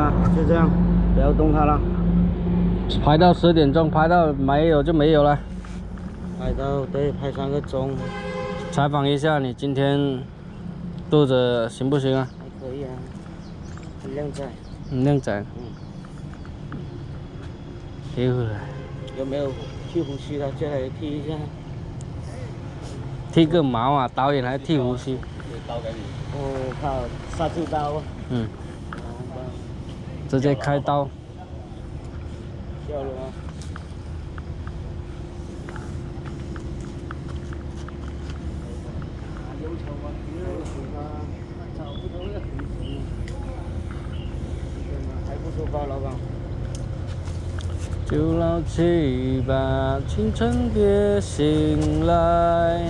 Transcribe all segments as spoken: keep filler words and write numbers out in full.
了，就这样，不要动它了。 拍到十点钟，拍到没有就没有了。 拍到对，拍三个钟。 采访一下你今天肚子行不行啊？ 还可以啊，很靓仔。 很靓仔。嗯。丢了。 有没有剃胡须的？借来剃一下。 剃个毛啊！导演还剃胡须。 刀给你。我靠，杀猪刀啊！ 嗯。直接开刀。 笑了吗？还不出发，老板。 就老去吧，清晨别醒来。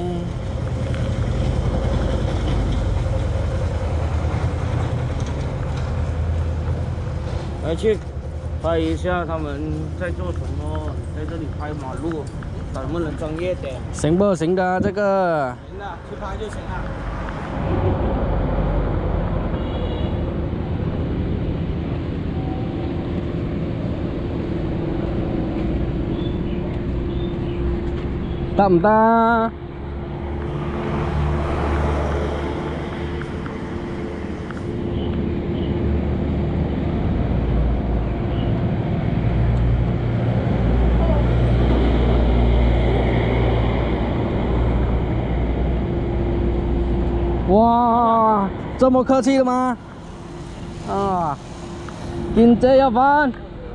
来去拍一下他们在做什么，在这里拍马路，能不能专业点？ 行不行的这个？ 行的，去拍就行了。 得唔得？哇，这么客气的吗？啊，金姐要翻。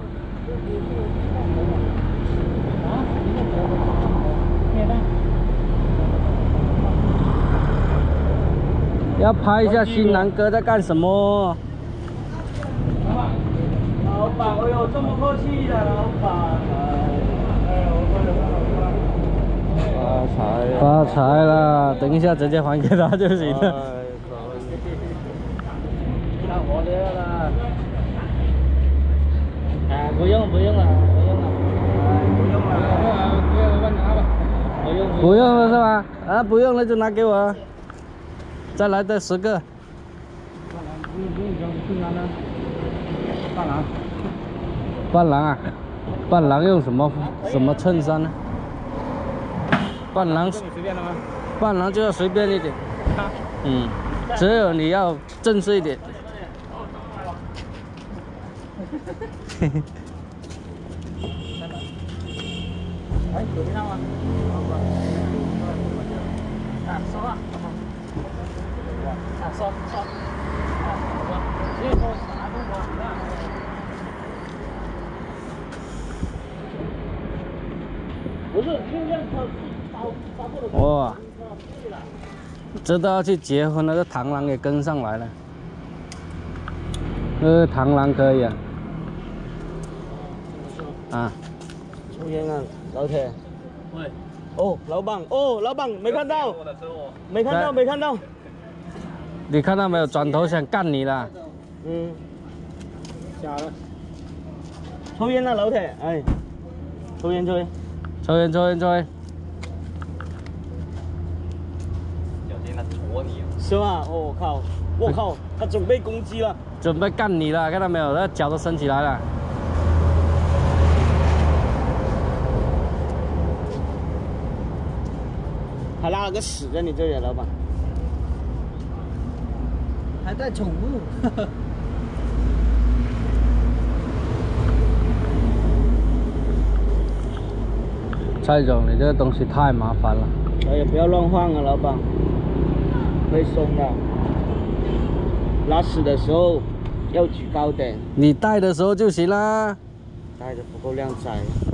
要拍一下新郎哥在干什么？ 老板，哎呦，这么客气的老板，哎呦，发财了！ 发财了！等一下直接还给他就行了。 看我的了。哎，不用不用了，不用了，不用了，不用了，我拿吧。不用不用了是吧？啊，不用了就拿给我。再来这十个。 不用不用不用了。伴郎。 伴郎啊？伴郎用什么什么衬衫呢？伴郎随便的吗？ 伴郎就要随便一点。嗯，只有你要正式一点。嘿嘿。 哎，有听到吗？啊，说话。啊，说说。啊，我直接说拿中国。不是，就让他招招过的。 哇，这都要去结婚了，这螳螂也跟上来了。呃，螳螂可以啊。啊。 抽烟啊，老铁。喂。哦，老板，哦，老板，没看到。没看到，没看到。 你看到没有？转头想干你了。 嗯。假的。抽烟啊，老铁，哎。抽烟，抽烟。 抽烟，抽烟，抽烟。 小心他戳你。是吗？哦，我靠，我靠，他准备攻击了。 准备干你了，看到没有？那脚都伸起来了。 还拉了个屎在你这里，老板。还带宠物。 蔡总，你这个东西太麻烦了。 哎呀，不要乱晃啊，老板，会松的。拉屎的时候要举高点。 你带的时候就行啦。 带的不够靓仔。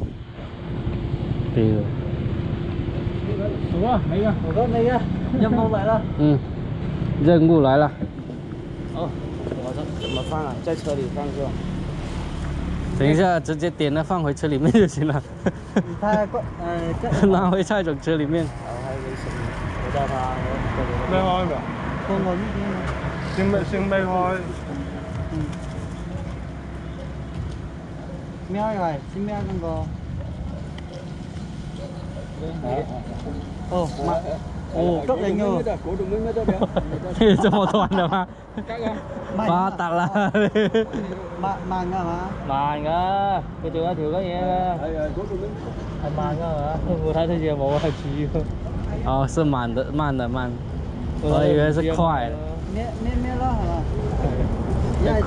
对了。 数啊，哪个？我看哪个？任务来了。 嗯，任务来了。 哦，我这怎么放啊？在车里放是吧？ 等一下，直接点了放回车里面就行了。 他呃， 拿回蔡总车里面。 哦，还有什么？我叫他。 咩開㗎？ 放我呢邊啊。 先未先未開。 嗯。咩開？先咩嗰個？哦，買哦， 捉人哦， 这么短的吗？发达了。 慢慢噶嘛。 慢噶，佢做一條嘅嘢嘅。係啊，嗰度咩？係慢噶係嘛？我睇到嘢冇係似。 哦，是慢的，慢的慢。我以为是快的。 咩咩咩咯係嘛？因為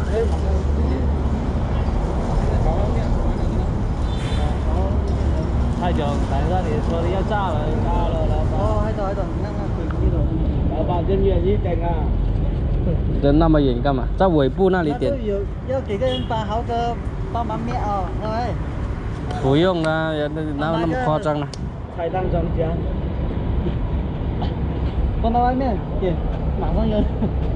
太長，等下你說你要炸了，炸了，老闆。 哦，喺度喺度，啱啱佢呢度。 老闆真遠一點啊！ 人那么远干嘛？在尾部那里点。 有要幾個人把好的幫忙滅哦，喂。 不用啊，哪有那么夸张呢？ 菜單上架。 放到外面，點，馬上有。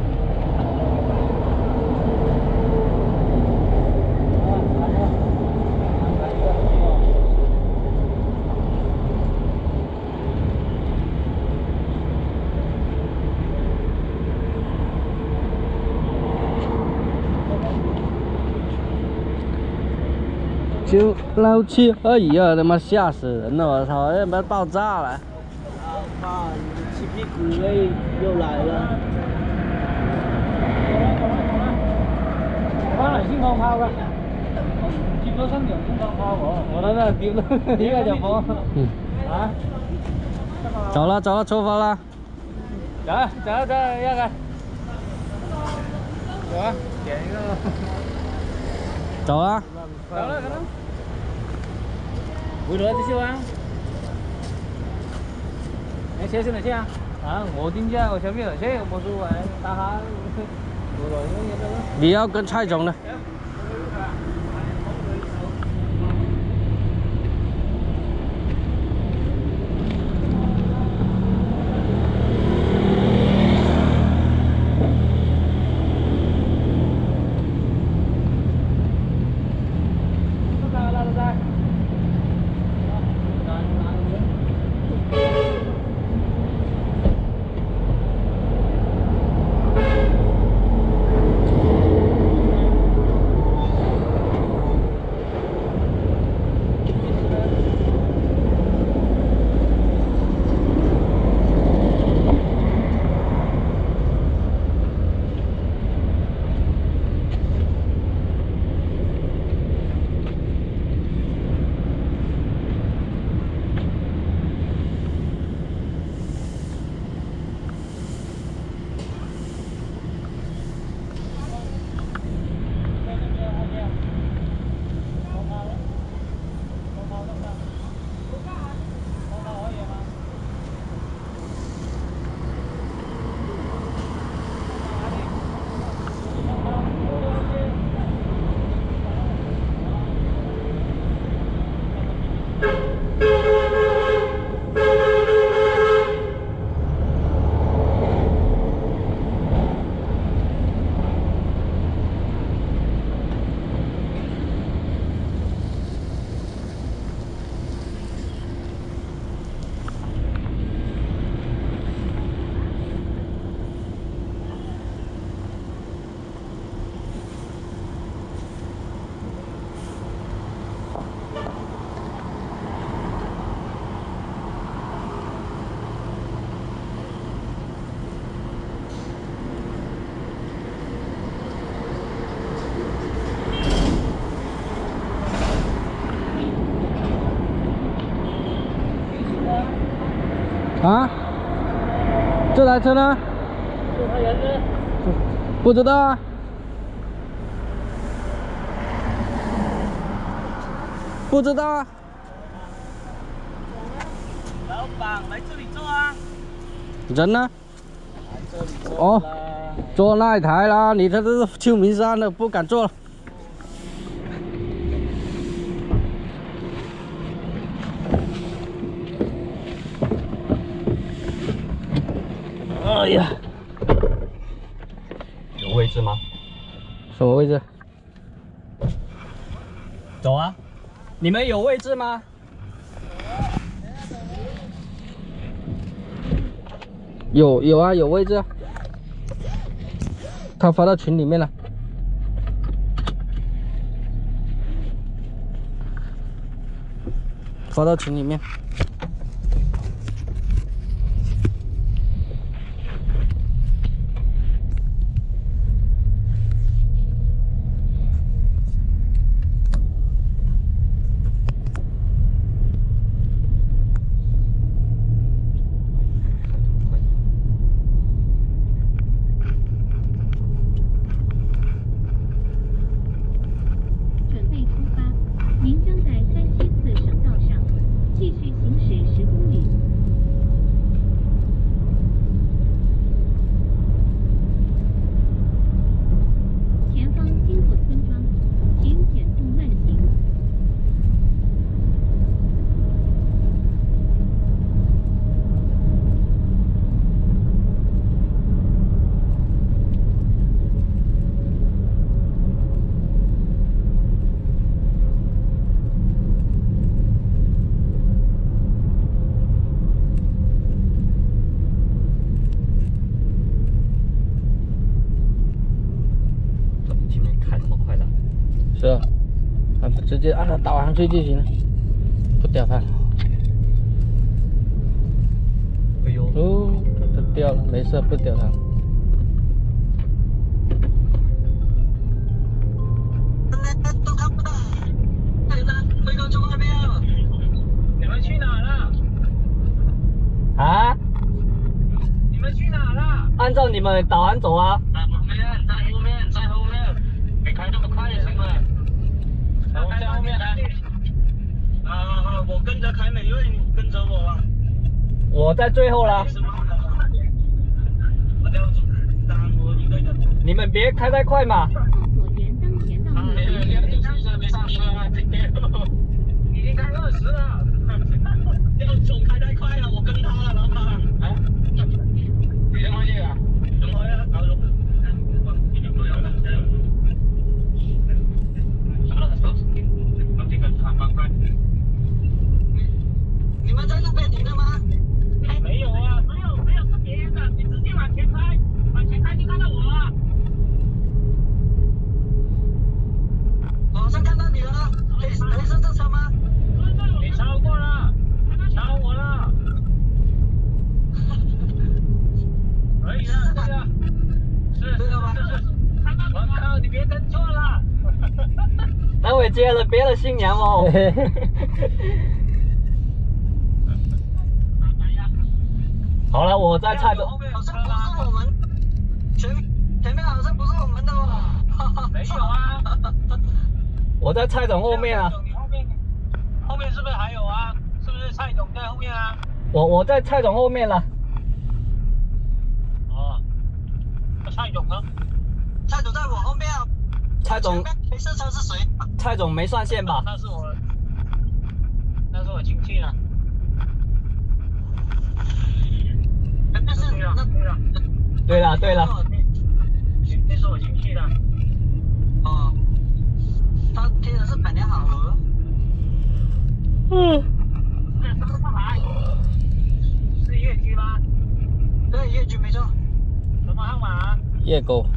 就捞气，哎呀，他妈吓死人了！我操，要不要爆炸了？ 啊，吃屁股嘞，又來了。翻嚟先放炮㗎，接咗新娘先放炮喎。我睇睇接啦，依家就放。 嗯。 啊？ 走了，走了，出發啦！ 走走走，一個。走啊！點一個。 走啊！ 走了，可能。回來繼續啊！你車先嚟先啊！啊，我定價我前面有車，冇所謂，打下回來嗰嘢得啦。 你要跟蔡總的。啊？这台车呢？ 这台人呢？ 不知道啊。不知道啊。 老板来这里坐啊。 人呢？ 来这里坐。 哦，坐那一台啦。你这都是秋名山的，不敢坐了。哎呀， 有位置吗？ 什么位置？ 走啊！你们有位置吗？ 有有啊，有位置啊。他发到群里面了。发到群里面。 开这么快的？ 是啊，啊不直接按照导航去就行了，不掉它。 哎呦， 哦，它掉了，没事，不掉它。 都看不到。对的，飞哥去外面了。你们去哪了？ 啊？ 你们去哪了？ 按照你们导航走啊。 在后面，在后面，在后面。别开这么快，行吗？我在后面来。啊啊！我跟着凯美瑞，你跟着我吧。 我在最后啦。 我要走，当我一个人。 你们别开太快嘛。 没有，没有，没上车，没上车啊！已经开二十了。要走开太快了，我跟他了，老板。啊？你先回去啊？怎么呀？搞懂。你们不要乱车。什么车？我这个长方块。你们在路边停的吗？没有啊，没有，没有是别人的，你直接往前开，往前开就看到我了。网上看到你了，可以可以上这车吗？你超过了，超我了。可以了，对了，是，对了吧？我靠，你别跟错了。 待会接了别的新娘哦。好了，我在蔡总。 后面好像不是我们，前前面好像不是我们的哦。没有啊。 我在蔡总后面啊。 你后面，后面是不是还有啊？是不是蔡总在后面啊？ 我我在蔡总后面了。 哦，那蔡总呢？蔡总在我后面啊。 蔡总， 黑色车是谁？ 蔡总没上线吧？ 那是我，那是我亲戚了。那是那对了对了。 那是我亲戚的。哦。他贴的是百年好合。 嗯。 这什么上来？是粤居吗？对，粤居没错。什么号码？ 叶沟。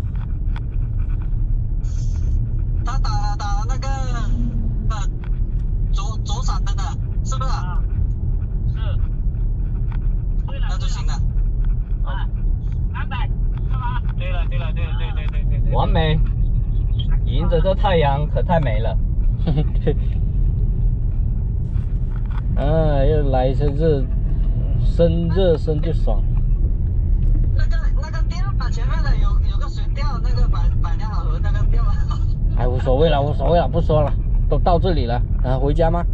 他打打那个呃左左闪灯的，是不是？啊。是。那就行了。啊。两百，是吧？对了对了对了对对对对对。 完美。迎着这太阳可太美了。 啊，又来一次热，生热身就爽。 那个那个掉了，前面的有有个水掉，那个百百年好合那个掉了。 哎，无所谓了，无所谓了，不说了，都到这里了，啊，回家吗？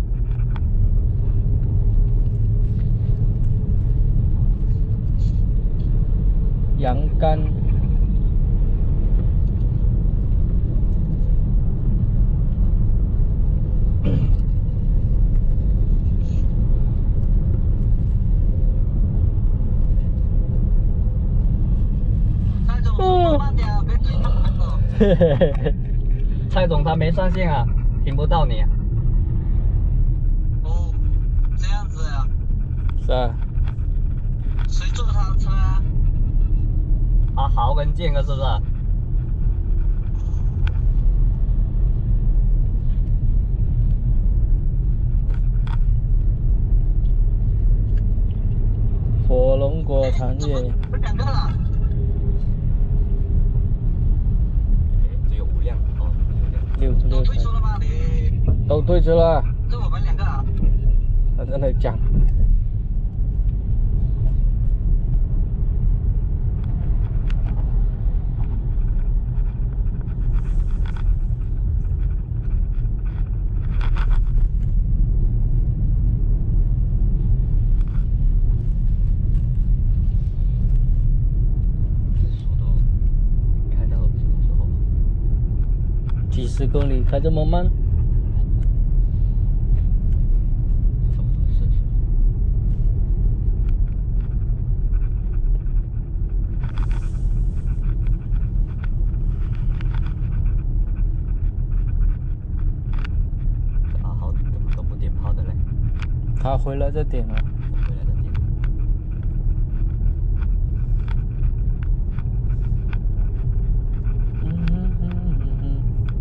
羊肝。 蔡总，说慢点，别追他们了。 嘿嘿嘿嘿。 蔡总他没上线啊，听不到你啊。 哦，这样子啊。 是啊。 谁坐他的车啊？ 啊，豪跟健哥是不是？ 火龙果产业。 有两个了。 只有五辆哦， 六六都退出了吗？你都退出了。 就我们两个啊。 他在那里讲。几十公里开这么慢？ 啊，好，怎么都不点炮的嘞？ 他回来再点了。 回来再点。 嗯嗯嗯嗯。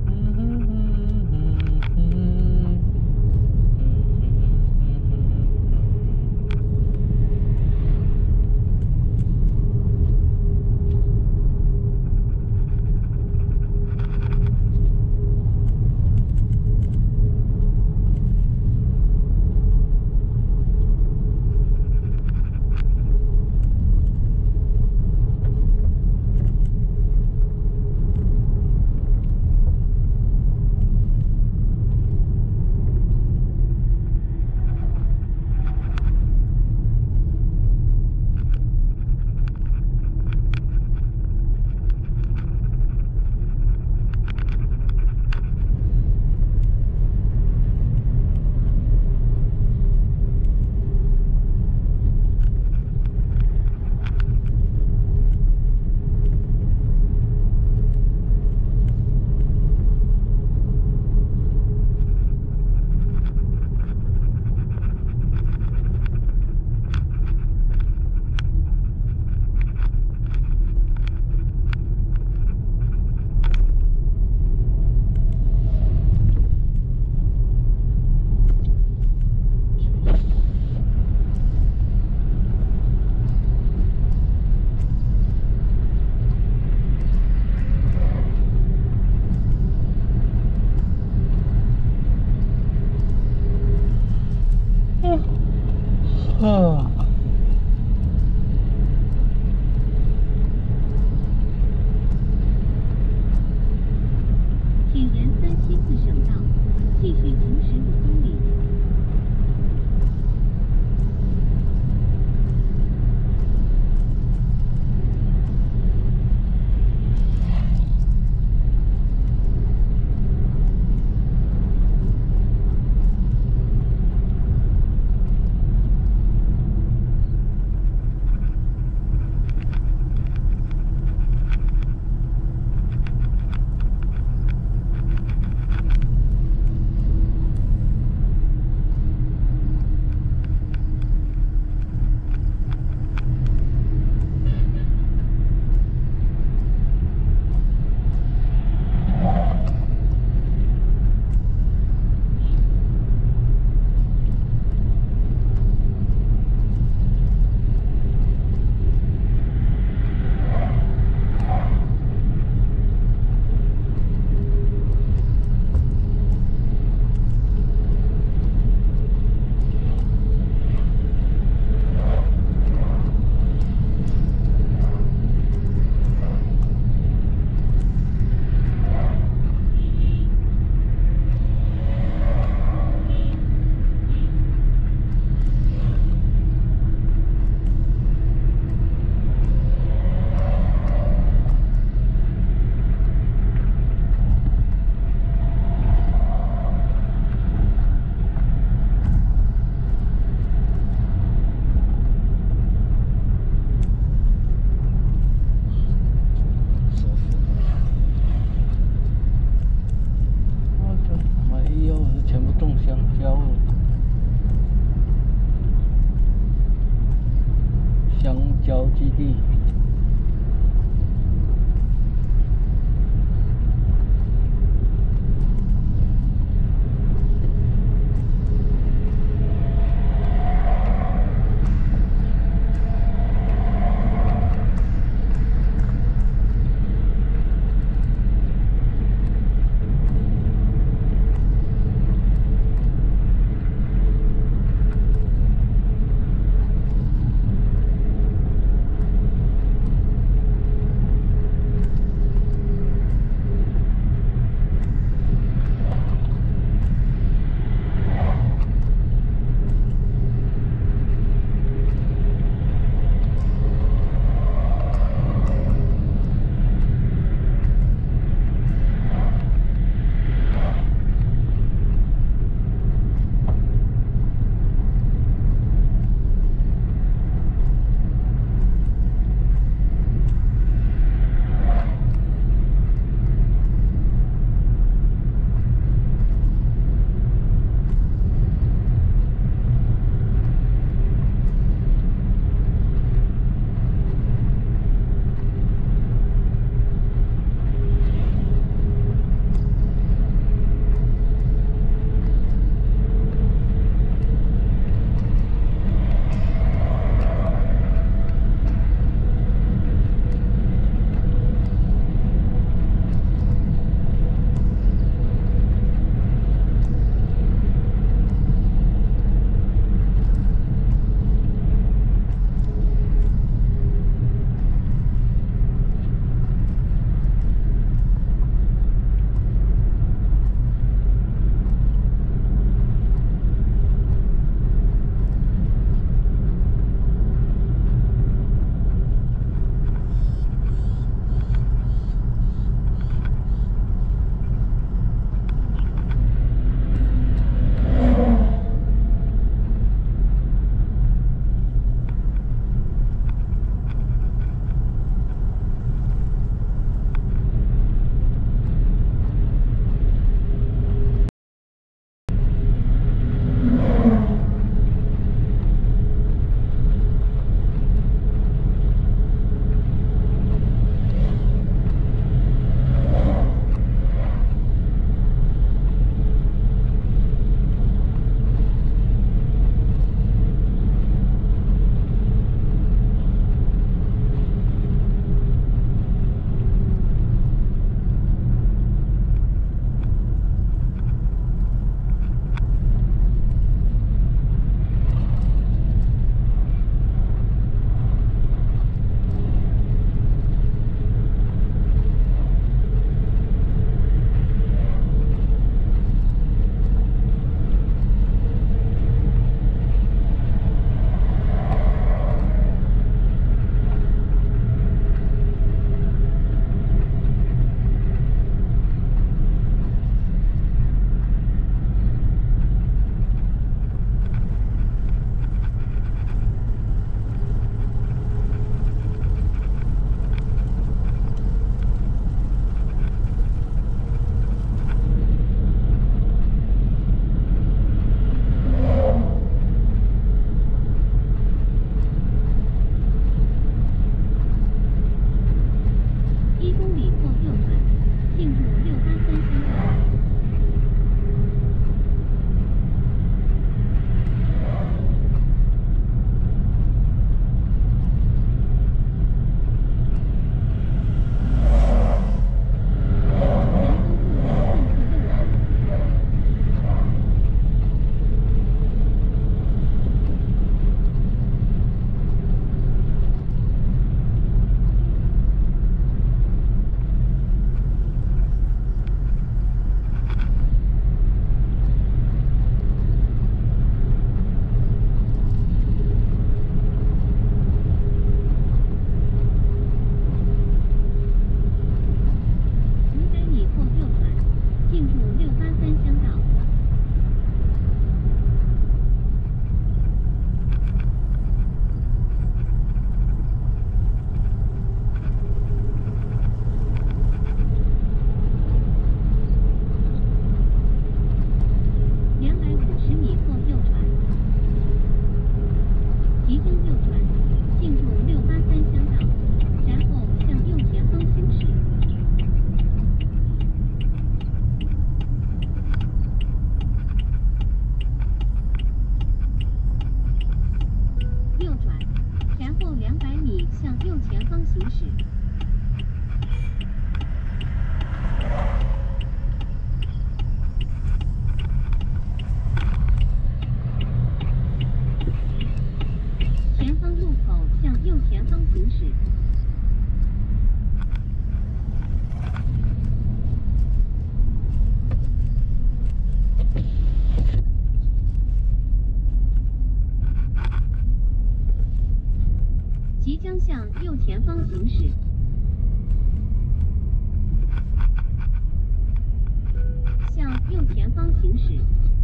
次省道，继续行驶五公里。 右前方行驶。向右前方行驶。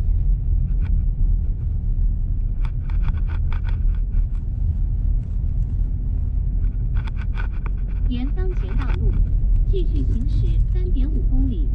沿当前道路继续行驶三点五公里。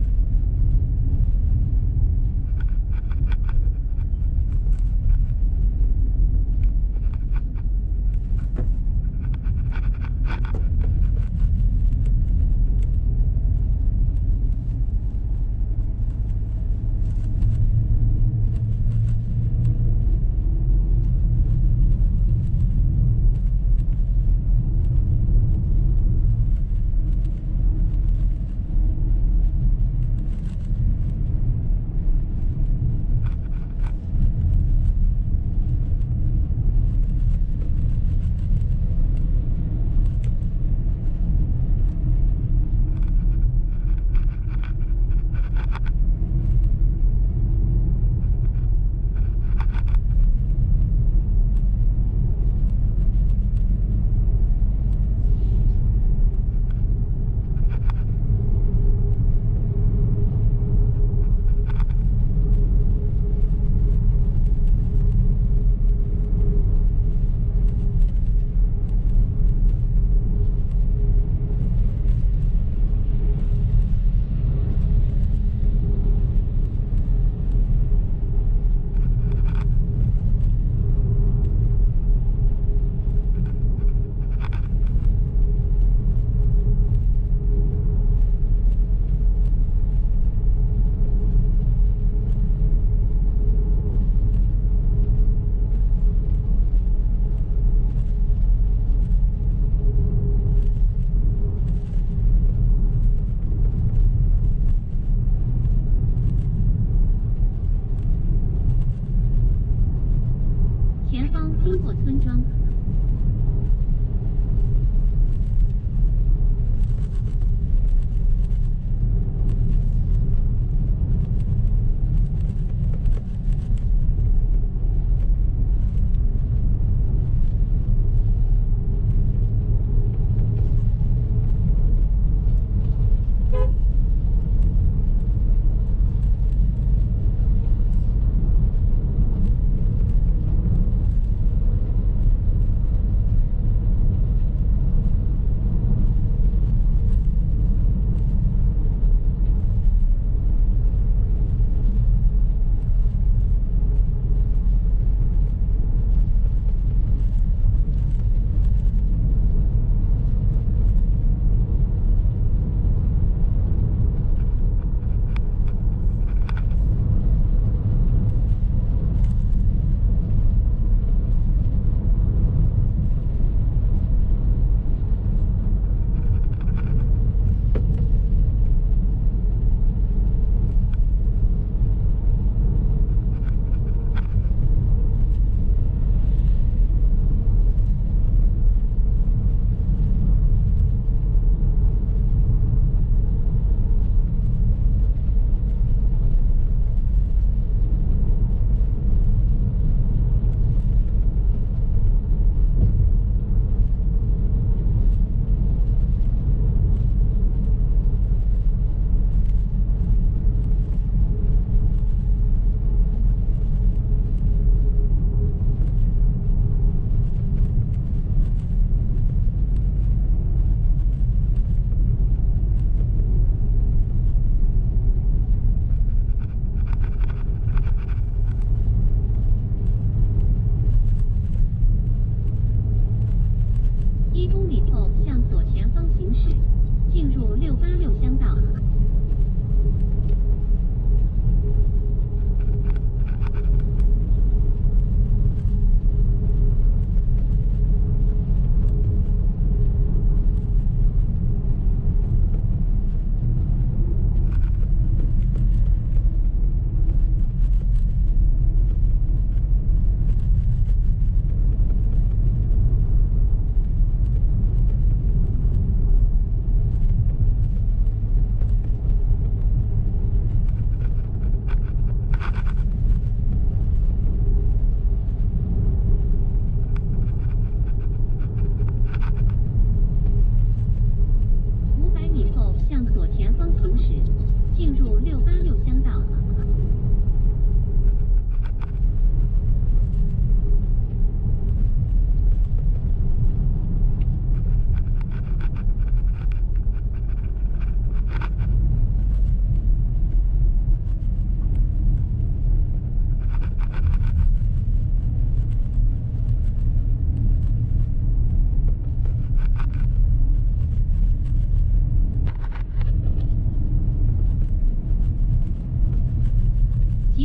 经过村庄。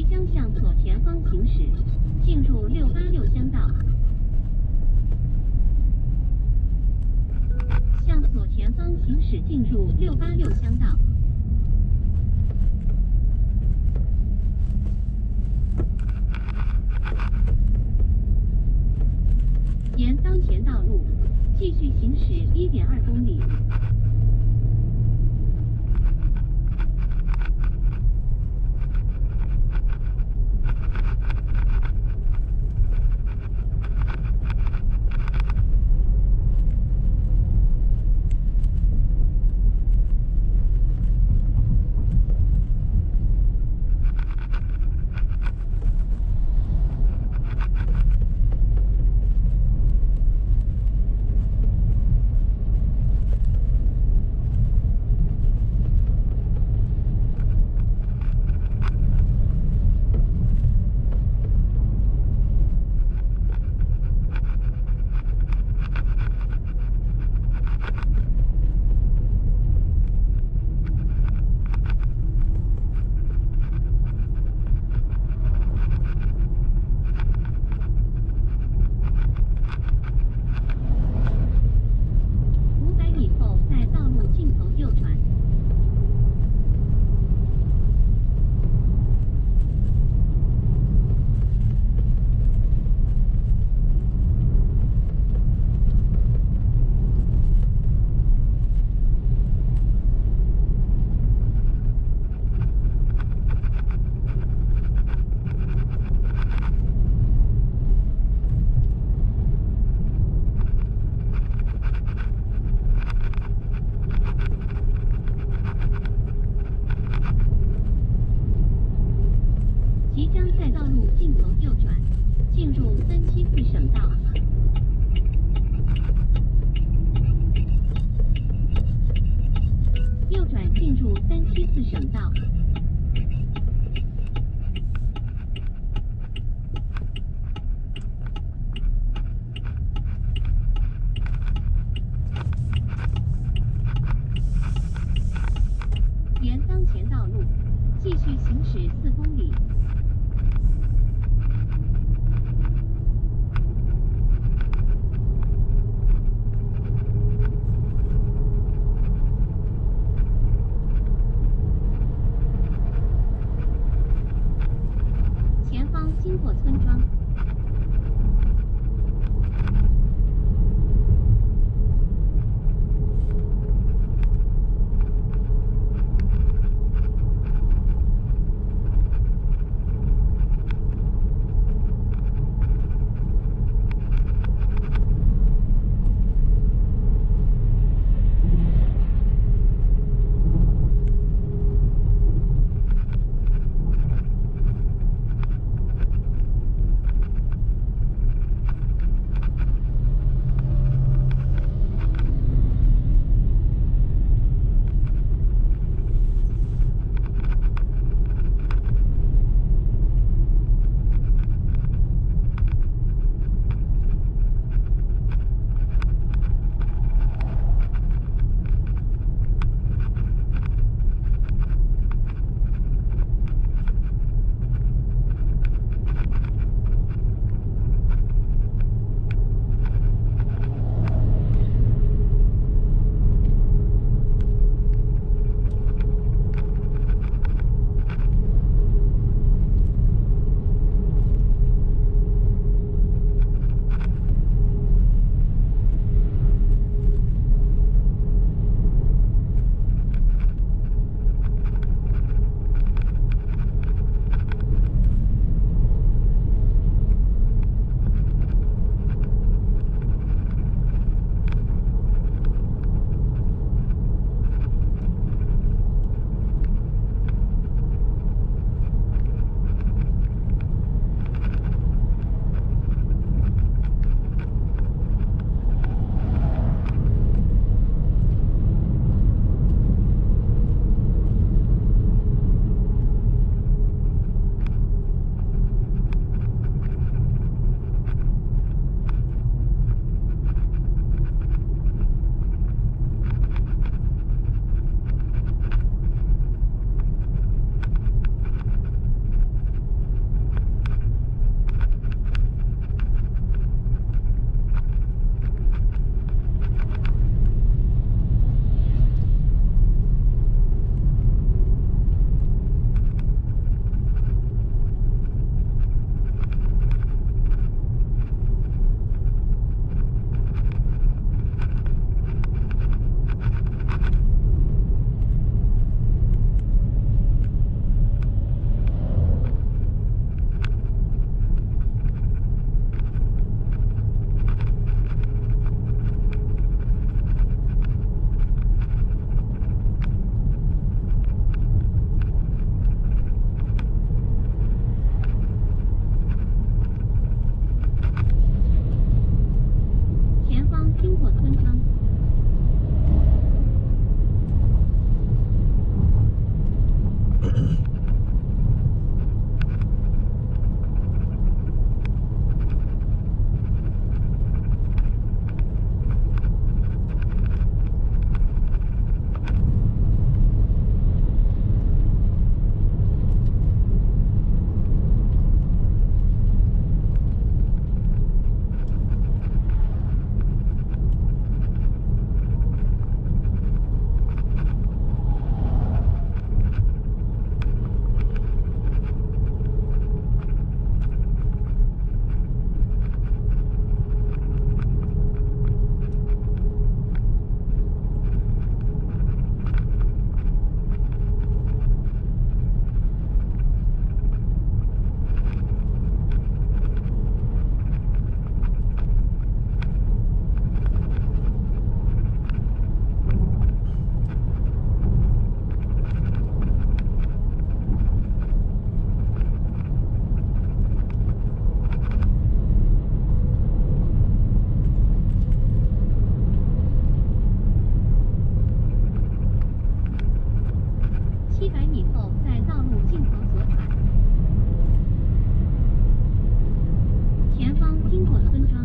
将向左前方行驶，进入六八六乡道。向左前方行驶，进入六八六乡道。沿当前道路继续行驶一点二公里。即将在道路尽头右转，进入三七四省道。右转进入三七四省道。沿当前道路继续行驶四公里。前方经过村庄。 在道路尽头左转，前方经过村庄。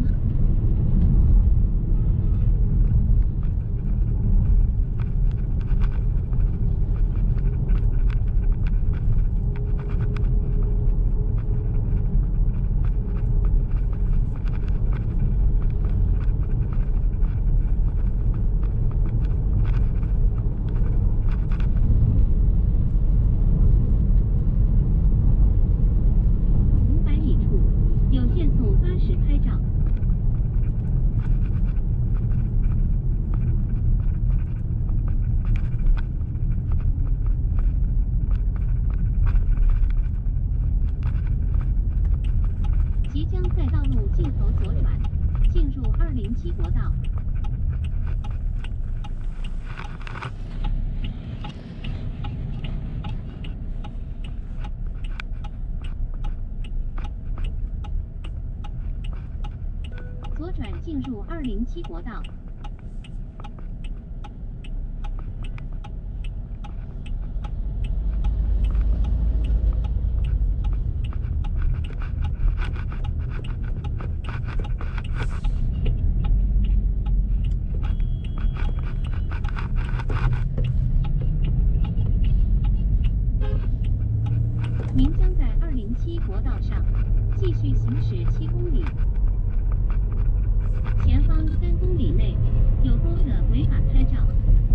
即将在道路尽头左转，进入二零七国道。左转进入二零七国道。您将在二零七国道上继续行驶七公里，前方三公里内有多个违法拍照。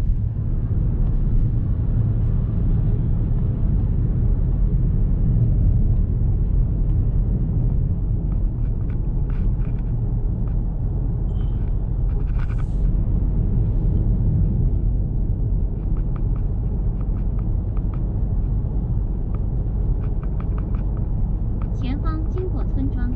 前方经过村庄。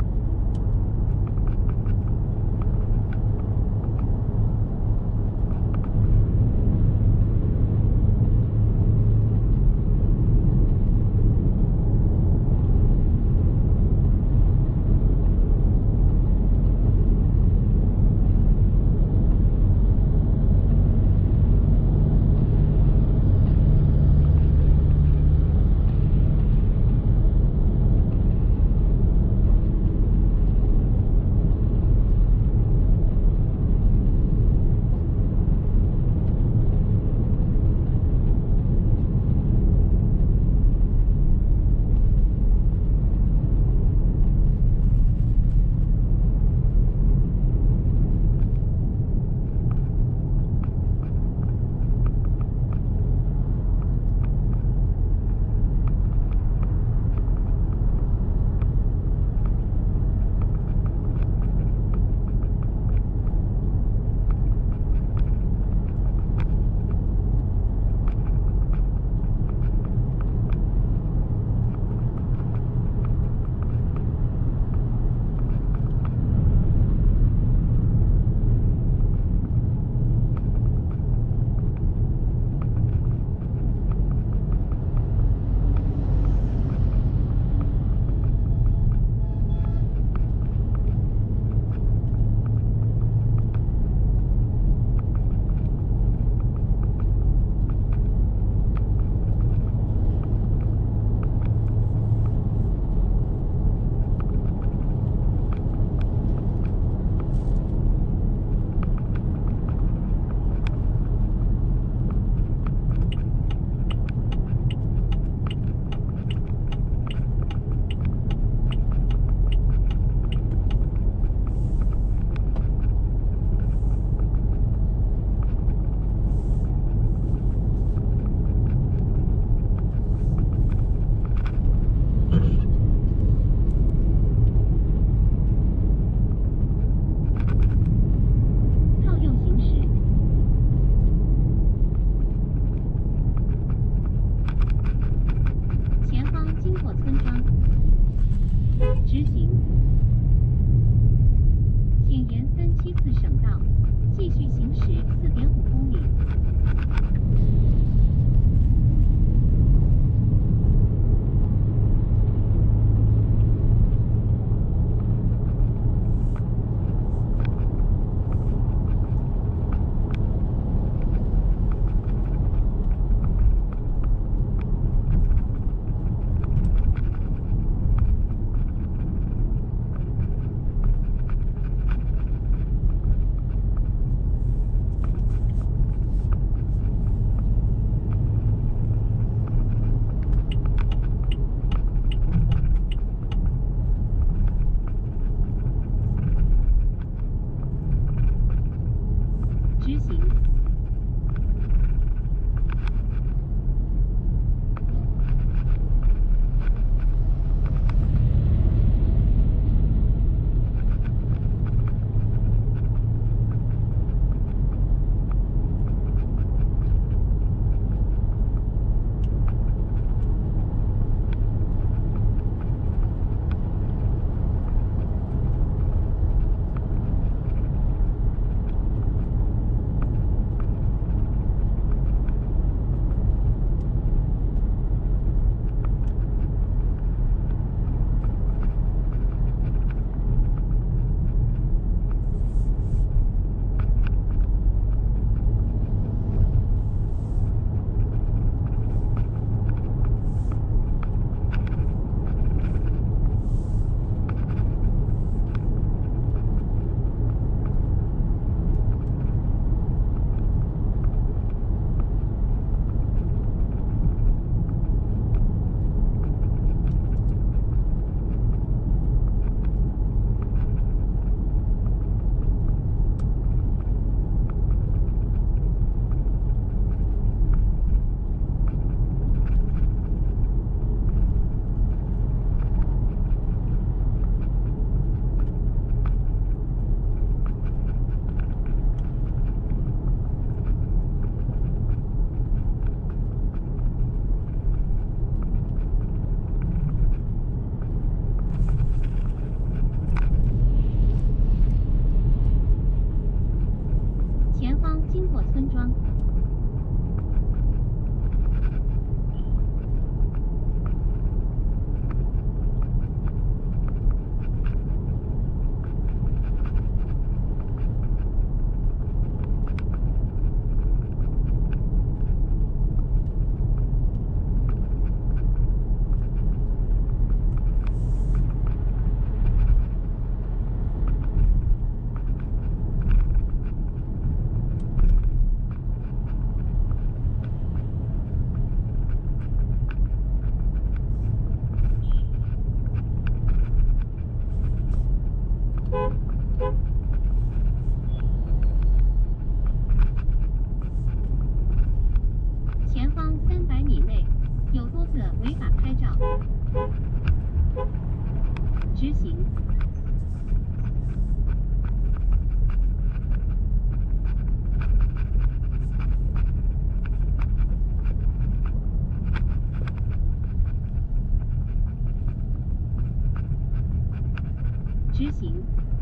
直行。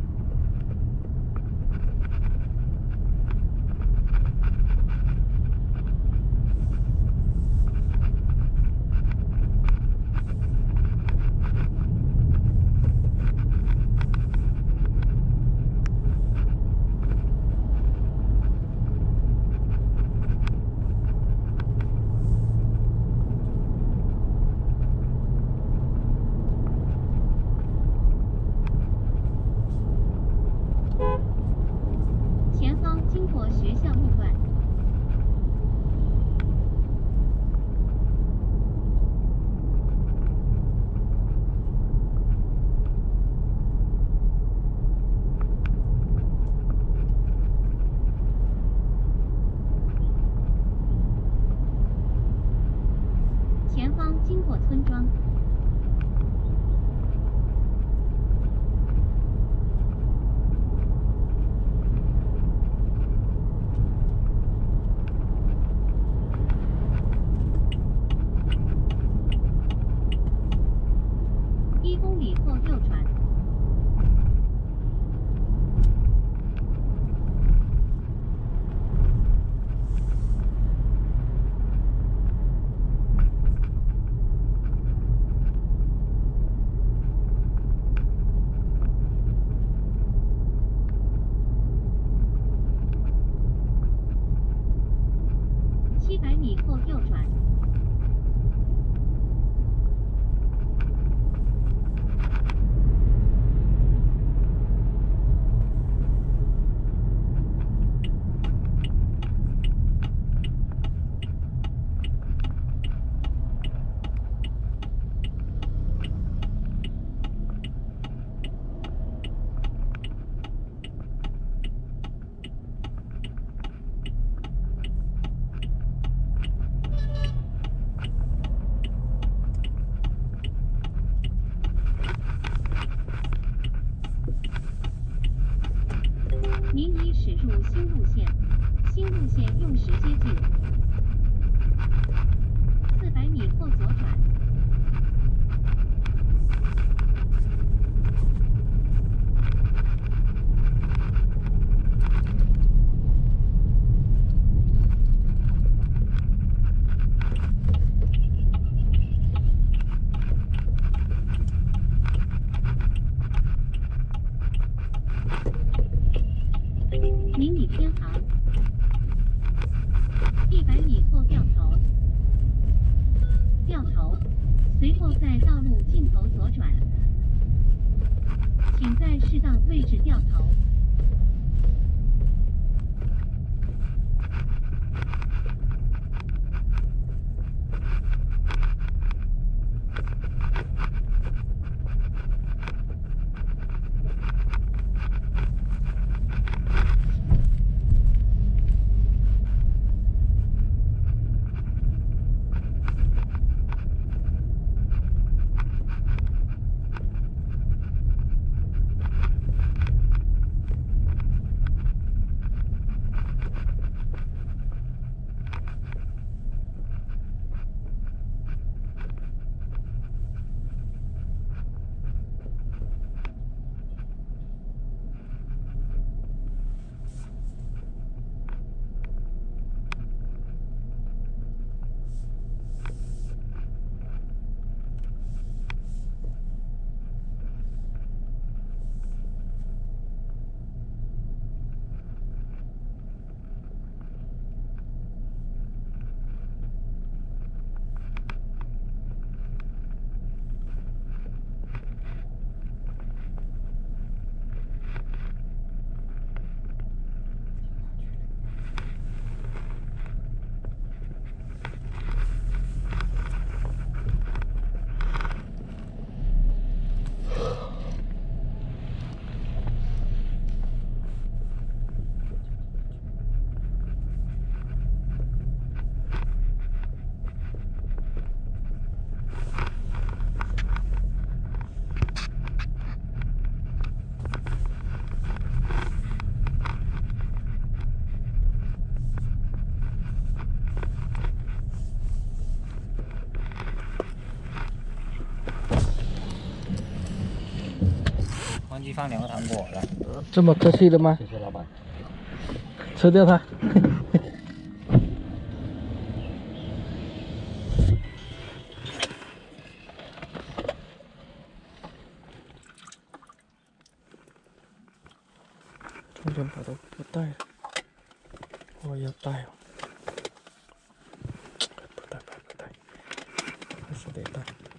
前方经过学校路段。前方经过村庄。一公里后右转。七百米后右转。您已驶入新路线，新路线用时接近。四百米后左转。您已偏航。一百米后掉头。掉头，随后在道路尽头左转。请在适当位置掉头。 上去放两个糖果来。 这么客气的吗？ 谢谢老板。 吃掉它。充电宝都不带了，我要带哦。不带，不带，还是得带。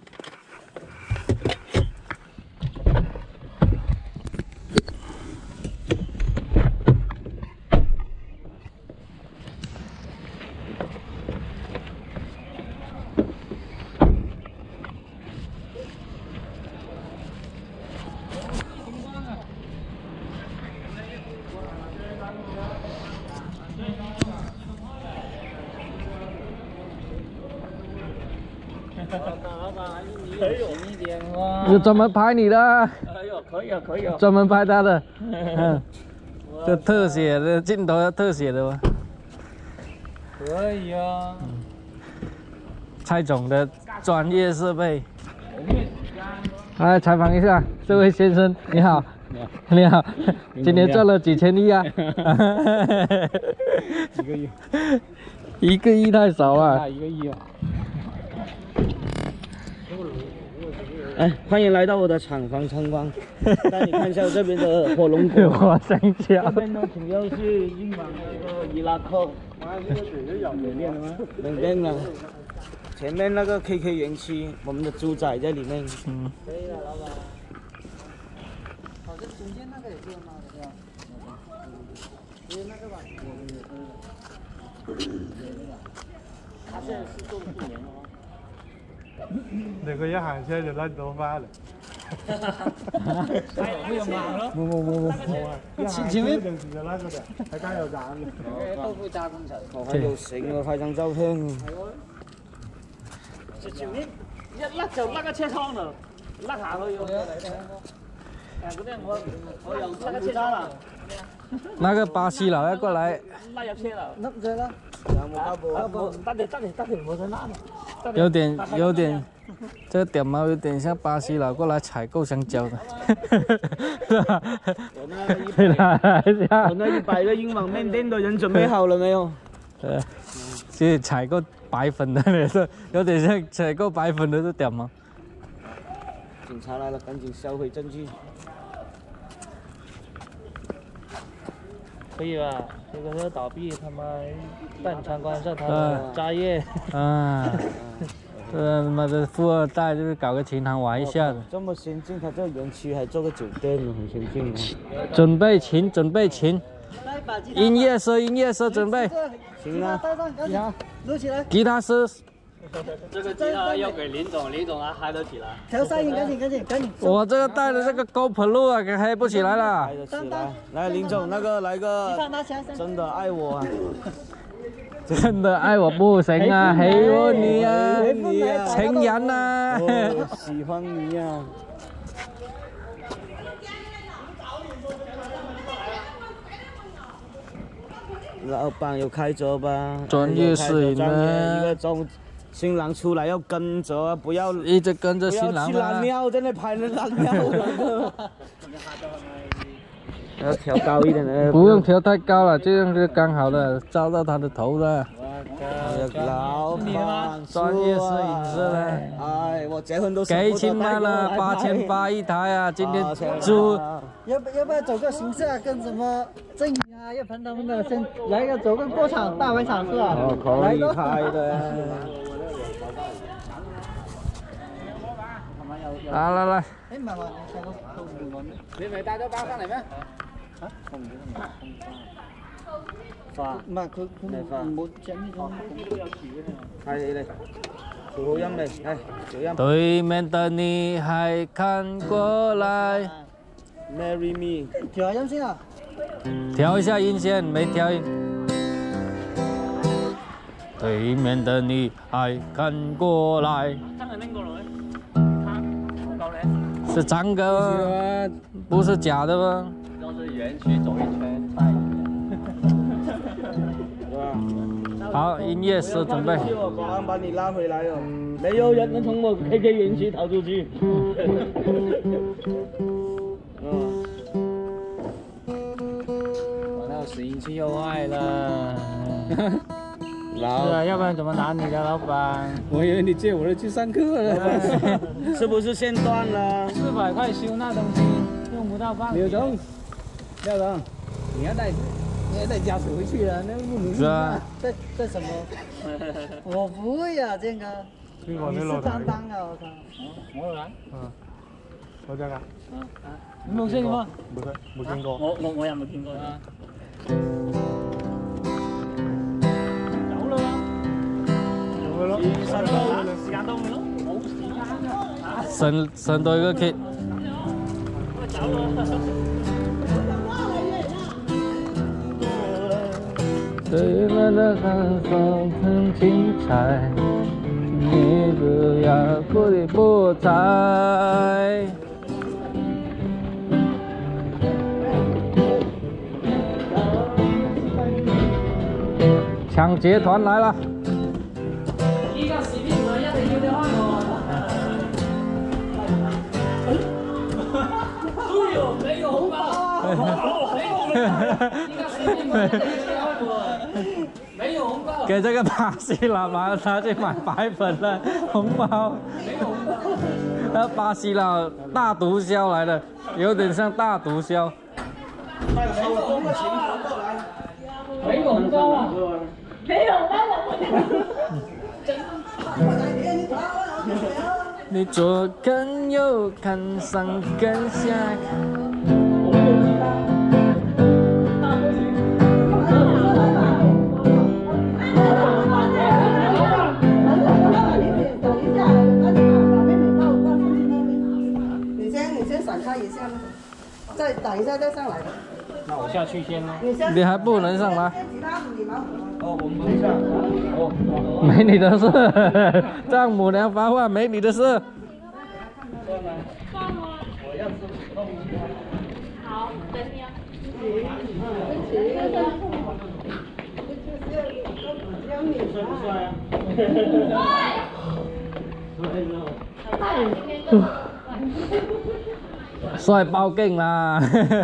可以远一点哇！ 就专门拍你的。 哎呦，可以啊，可以啊。 专门拍他的。嗯。这特写的镜头要特写的吗？ 可以啊。 蔡总的专业设备。来采访一下，这位先生，你好。你好。今年赚了几千亿啊？ 一个亿。 一个亿太少了。 一个亿啊。 哎，欢迎来到我的厂房参观，带你看一下我这边的火龙果、 火山椒。 这边呢主要是英芒那个伊拉克，冷链了吗？冷链了。前面那个 K K 园区，我们的猪仔在里面。 嗯。 可以了，老板。好像中间那个也是吗？是吧？因为那个吧，他现在是做一年了吗？ 你個一行車就甩到翻嚟。 沒有馬咯？ 冇冇冇冇。前前面。 陣時就甩嗰度，喺加油站。 豆腐加工廠。 我還有繩喎，拍張照片。 前面一甩就甩個車窗啦，甩下去喎。誒嗰啲我我又甩個車窗啦。 那個巴西佬要過來。 拉入車啦。 甩咗啦。 得得得得得，我在那。 有點有點，這個點毛有點像巴西佬過來採購香蕉的。 我那一百，我那一百個英芒面店的人準備好了沒有？ 呃，就是採購白粉的那個，有點像採購白粉的這點毛。 警察來了，趕緊銷毀證據。 可以吧？这个是倒闭，他们带你参观一下他的家业。 啊，这他妈的富二代就是搞个琴行玩一下的。 这么先进，他这园区还做个酒店，很先进。 准备琴，准备琴。音乐社，音乐社准备。 行啊， 你好， 录起来。 吉他师。 这个吉他要给林总，林总还嗨得起来。 调声音，赶紧赶紧赶紧。 我这个带的这个 GoPro 啊，给嗨不起来了。 嗨得起来，来林总，那个来个真的爱我啊！ 真的爱我不行啊，喜歡你啊，情人啊， 喜歡你啊。老闆有開着吧？ 專業攝影呢？ 一個中新郎出來要跟着，不要一直跟着新郎不要去尿，在那拍那浪尿。要調高一點的。 不用調太高了，這樣就剛好了，照到他的頭了。 老闆， 專業攝影師呢？ 哎，我結婚都給錢嗎了，八千八一台啊！今天租。 要不要不要走個形式啊？跟什麼振宇啊、葉鵬他們的，先來個走個過場大排場是吧？ 哦，可以開的。 來來來。 哎，唔係話你咪帶咗包翻嚟咩？ 嚇？我唔知係咪。 花。 唔係佢佢冇整呢種。 係你嚟，調好音嚟，係調音。 對面的你還看過來。 Marry me。 調下音先啊。 調一下音先，沒調音。對面的你還看過來。 真係拎過來。 是真的，不是假的嗎？ 都是園區走一圈，拍一圈。 好，音樂師準備。 保安把你拉回來哦，沒有人能從我 K K 園區逃出去。嗯。 运气又坏了。 老是啊，要不然怎么拿你的，老板？ 我以为你借我的去上课了。 是不是线断了？ 四百块修那东西，用不到半年。 刘总，廖总，你要带你要带家属回去了，那不明是啊。 这这什么？我不会啊，健哥。 邊個你是啲老大担？当啊，我靠。 我來。 嗯，嗰只啊？ 你冇識嘅咩？ 冇識，冇見過。 我我我又冇見過啊。走啦！ 咁咪咯。 時間到，時間到咪咯？冇時間啊！ 省省多一个 K。 走啦！ 对面的寒风很精彩，你不要过于不睬。抢劫团来了！ 依家視頻我一定要你開我。哎呦，沒有紅包，沒有紅包。依家視頻我一定要你開我。沒有紅包。 给这个巴西老妈他去买白粉了，红包。 沒有紅包。 那巴西佬大毒枭来了，有点像大毒枭。 带手中的情况过来。 沒有紅包啊！沒有包你左看右看上看下看。 你先，你先闪开一下，再等一下再上来。 那我下去先咯。 你先， 你还不能上来。 其他的你忙。 哦，我们一下。哦， 没你的事，丈母娘发话没你的事。 好，等你啊。 帅爆劲啦！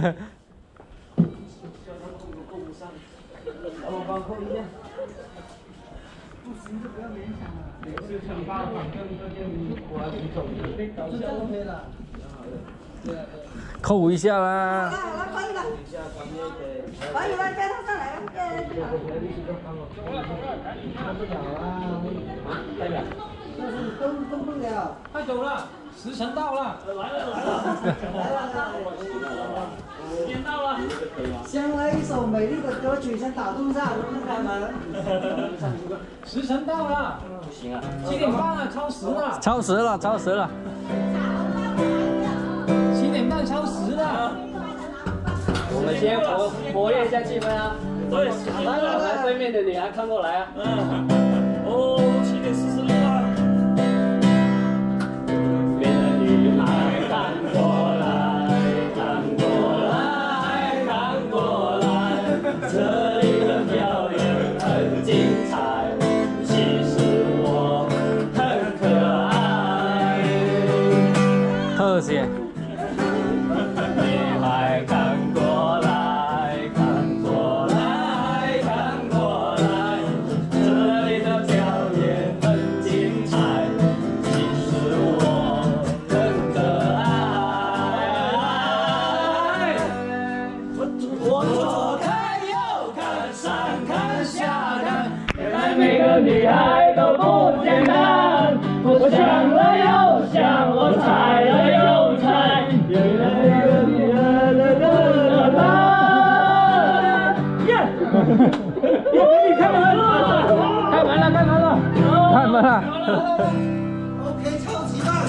扣一下啦！ 好了，可以了，可以了，叫他上来了，这是动动不了。 快走了，时辰到了。來了來了，時間到了。 先來一首美麗的歌曲，先打動一下，能不能開門？ 時辰到了。不行啊，七點半了，超時了。 超时了，超时了。 七點半超時了。我們先活活躍一下氣氛啊。對，來來來，對面的女孩看過來啊。嗯。哦，七點四十六了。對面的女孩看過來，看過來，看過來，這裡的表演很精彩，其實我很可愛。 特写。 女孩看過來，看過來，看過來，這裡的表演很精彩，其實我很可愛。我左看右看，上看下看，原來每個女孩都不簡單。我想了又想，我猜了又猜，原來每個女孩都這麼爛。耶！耶！你開門了！ 開門了，開門了，開門了。 OK，超級棒！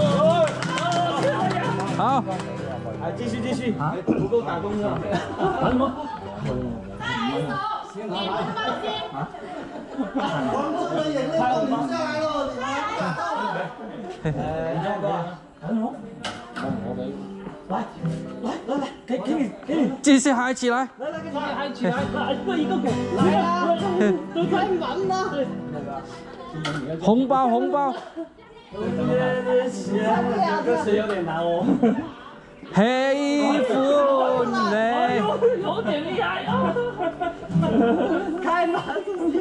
好， 哎，继续继续，不够打工是吧？ 打什麼？ 观众的眼泪都流下來了，你們感到了？ 哎，你看過？ 來來來來，給給你給你， 繼續嗨起來。 來來給你， 嗨起來！來，一個一個給。 來啊！都開門了。 紅包紅包， 這個是有點難哦。 喜歡你。 有點厲害啊！ 开门。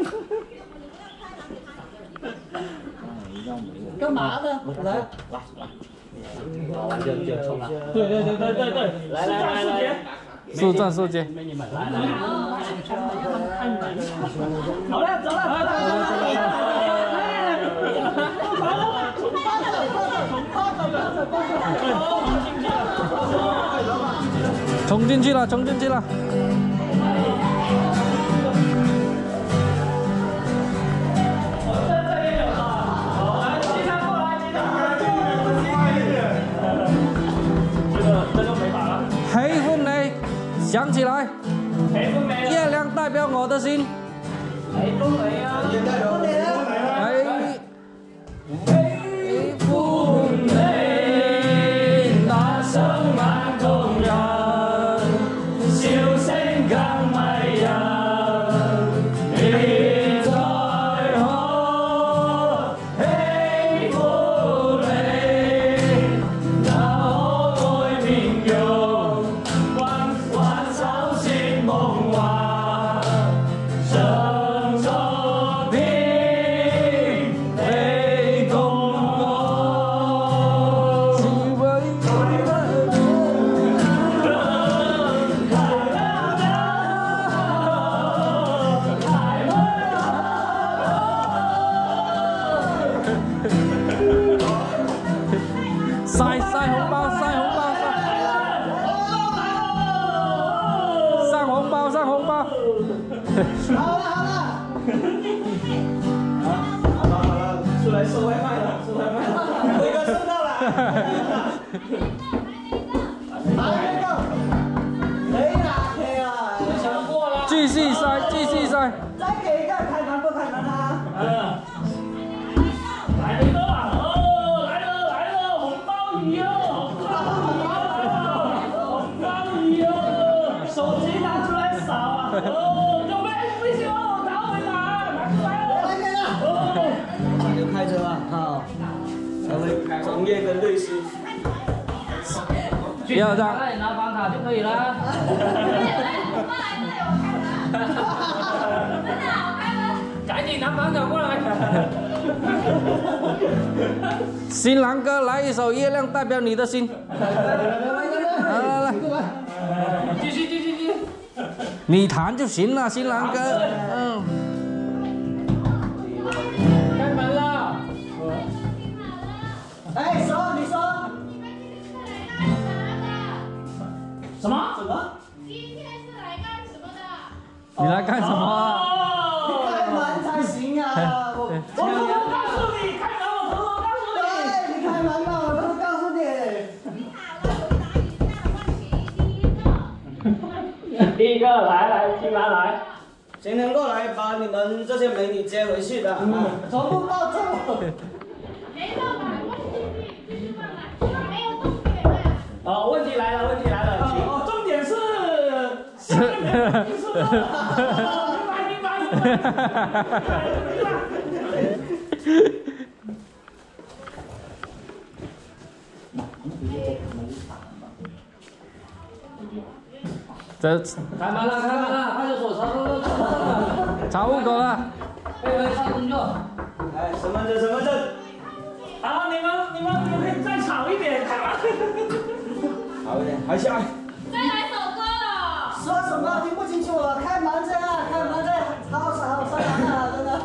干嘛呢？来， 就就冲了。 对对对对对对， 来来来来， 速战速决。 美女们，来来来，好了走了，走了冲进去了，冲进去了。黑凤梨，想起来。月亮代表我的心。 黑凤梨啊， 黑黑凤梨，大聲萬工人，笑聲更迷人。你在可喜歡你那可愛面容，挽挽手說夢話，想作天地共我，只為愛不到。晒晒紅包，晒紅包，上紅包，上紅包。 好了好了， 好了好了，出来收外卖了，收外卖了，辉哥收到了。 哪一个？谁哪天啊？ 繼續晒，繼續晒。 再给一个开门不开门啊？ 嗯，来了一个啊，哦，来了来了，红包鱼哦，红包鱼哦，手机拿出来扫啊，哦，准备维修，打回答，拿出来了，哦， 就开车吧，好，才会从业跟律师。 不要这样。 拿房卡就可以了。赶紧拿房卡过来。 新郎哥来一首《月亮代表你的心》。来来来， 继续继续继续。 你弹就行了，新郎哥。嗯。 开门了。 哎，说你说。 什么？ 什么？ 你来干什么啊？ 开门才行啊！我我偷偷告诉你，开门我偷偷告诉对，你开门吧，我都告诉你。 你。第一个来来，新郎来。 今天过来把你们这些美女接回去的。嗯， 全部抱走。 哦，问题来了，问题来了。哦，重点是。明白明白明白。 这开门了，开门了，派出所查户口了， 查户口了。 配合上工作。 哎，身份证，身份证。 好，你们你们你们可以再吵一点，开门。 好一点，还下来。 再来首歌了。 说什么听不清楚了？开门去啊！开门去！好吵，好伤人啊！真的。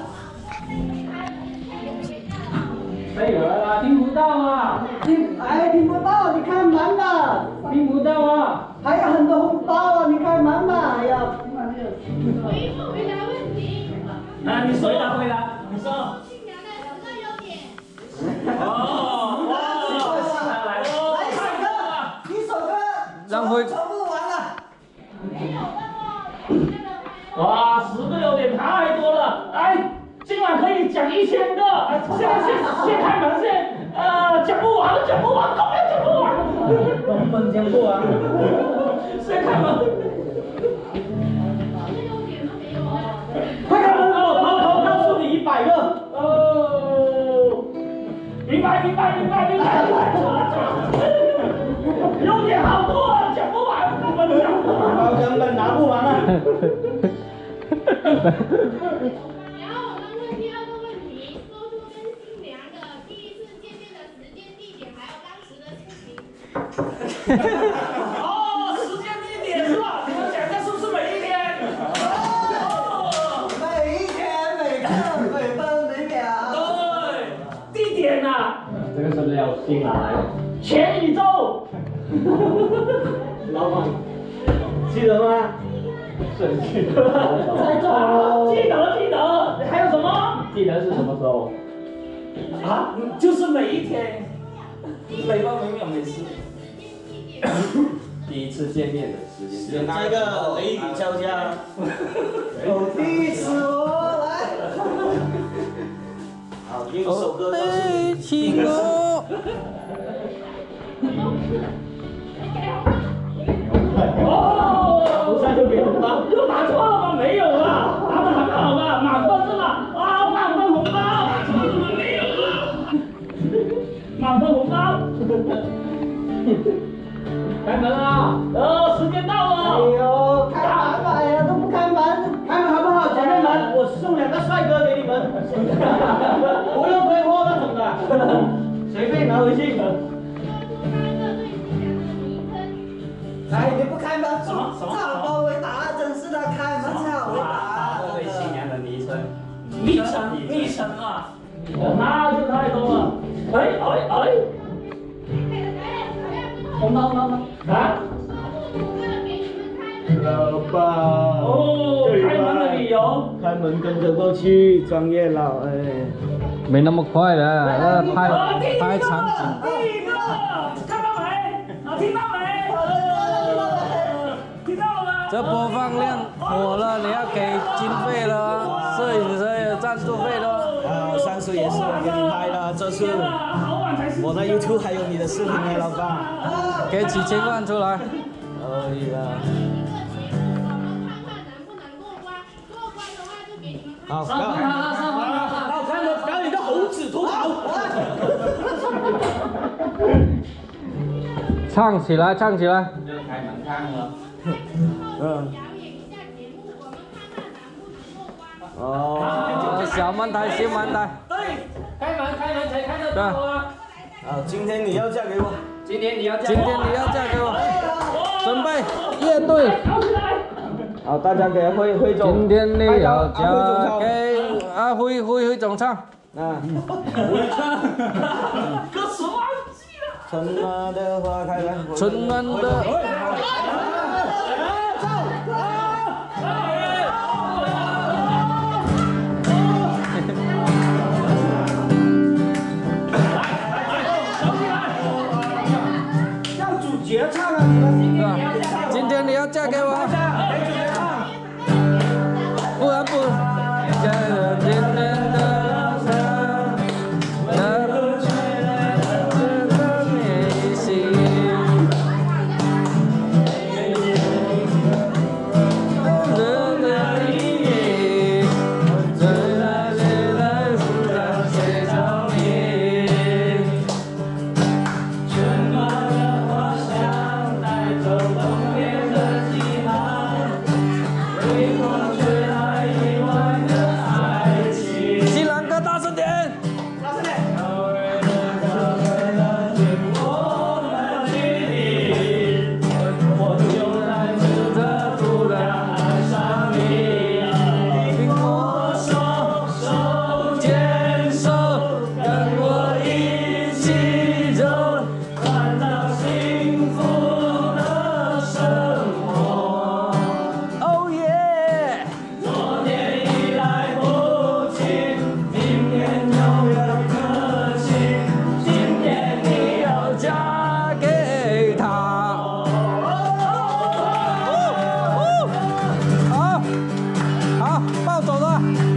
没有了啦，听不到啊。 听，哎，听不到，你开门吧。 听不到啊。 还有很多红包啊，你开门吧。哎呀。 回复回答问题。 来，你回答回答，你说。 新娘的十个优点。 哦，哇，来来来一首歌，一首歌， 让会全部完了。 没有问过。 哇，十个优点太多了，来，今晚可以讲一千个，现在先先开门先，呃，讲不完，讲不完，根本讲不完，根本讲不完，先开门。快开门哦！偷偷告诉你一百个哦，明白明白明白明白明白，优点好多啊，讲不完，根本讲不完， 根本拿不完啊。 然后我们问第二个问题，说出跟新娘的第一次见面的时间、地点，还有当时的心情。 哦，时间地点是吧？你们讲的是不是每一天？哦， 每一天、每刻、每分、每秒。 对，地点呢？ 这个是不是要新来？ 全宇宙。 老板，记得吗？神奇。 猜中了，记得记得，还有什么？ 记得是什么时候？ 啊，就是每一天，每分每秒每时。 第一次见面的时间。 那个雷雨交加。 哦，第一次我来。 好，第一首歌就是对，亲我。 哦，不算就给红包，又答错了吗？没有啊，答得很好嘛，满分是吧？啊，满分红包，错了吗？没有啊，满分红包。开门啊！呃，时间到了。 哎呦，开门吧呀，都不开门， 开门好不好？姐妹们，我送两个帅哥给你们，不用退货那种的，随便拿回去。 哎，你不开门，什么什么？才好为答，真是的，开门才好为答。 对新娘的昵称。 昵称，昵称啊，那就太多了。哎哎哎！红包红包啊！ 老爸。 哦，开门的理由。 开门跟着过去，专业佬哎。 没那么快的，那拍拍场景。 第一个，看到没？啊，听到没？听到了吗？ 这播放量火了，你要给经费了，摄影师有赞助费的。 啊，上次也是我给你拍的，这次我的 YouTube 还有你的视频呢，老爸。 给几千万出来。 可以了。好， 上分了，上分了，好看的表演的猴子吐槽。 唱起来，唱起来。 开门看了。 嗯。 哦。 小慢台，小慢台。 对，开门，开门才看得到啊。 好，今天你要嫁给我。 今天你要嫁。 今天你要嫁给我。准备，乐队。 好，大家给辉辉总。 今天你要嫁给阿辉，辉辉总唱。 啊。辉唱。 歌词忘记了。 春暖的花开了。 春暖的。 绝唱啊！你们今天你要嫁给我，不然不。今天的他，他不吹来的迷信。冷的黎明，最爱最爱不让谁着迷。春暖的花香带走冬天的饥寒，微风吹来意外的爱情。西兰哥，大声点！大声点！遥远的歌为了紧我们距离，我就在这的土壤爱上你。听我手手牵手，跟我一起走。看到幸福的生活。Oh yeah！ 昨天已来不及，明天永远可期。今天你要嫁给他。好，好，抱走了。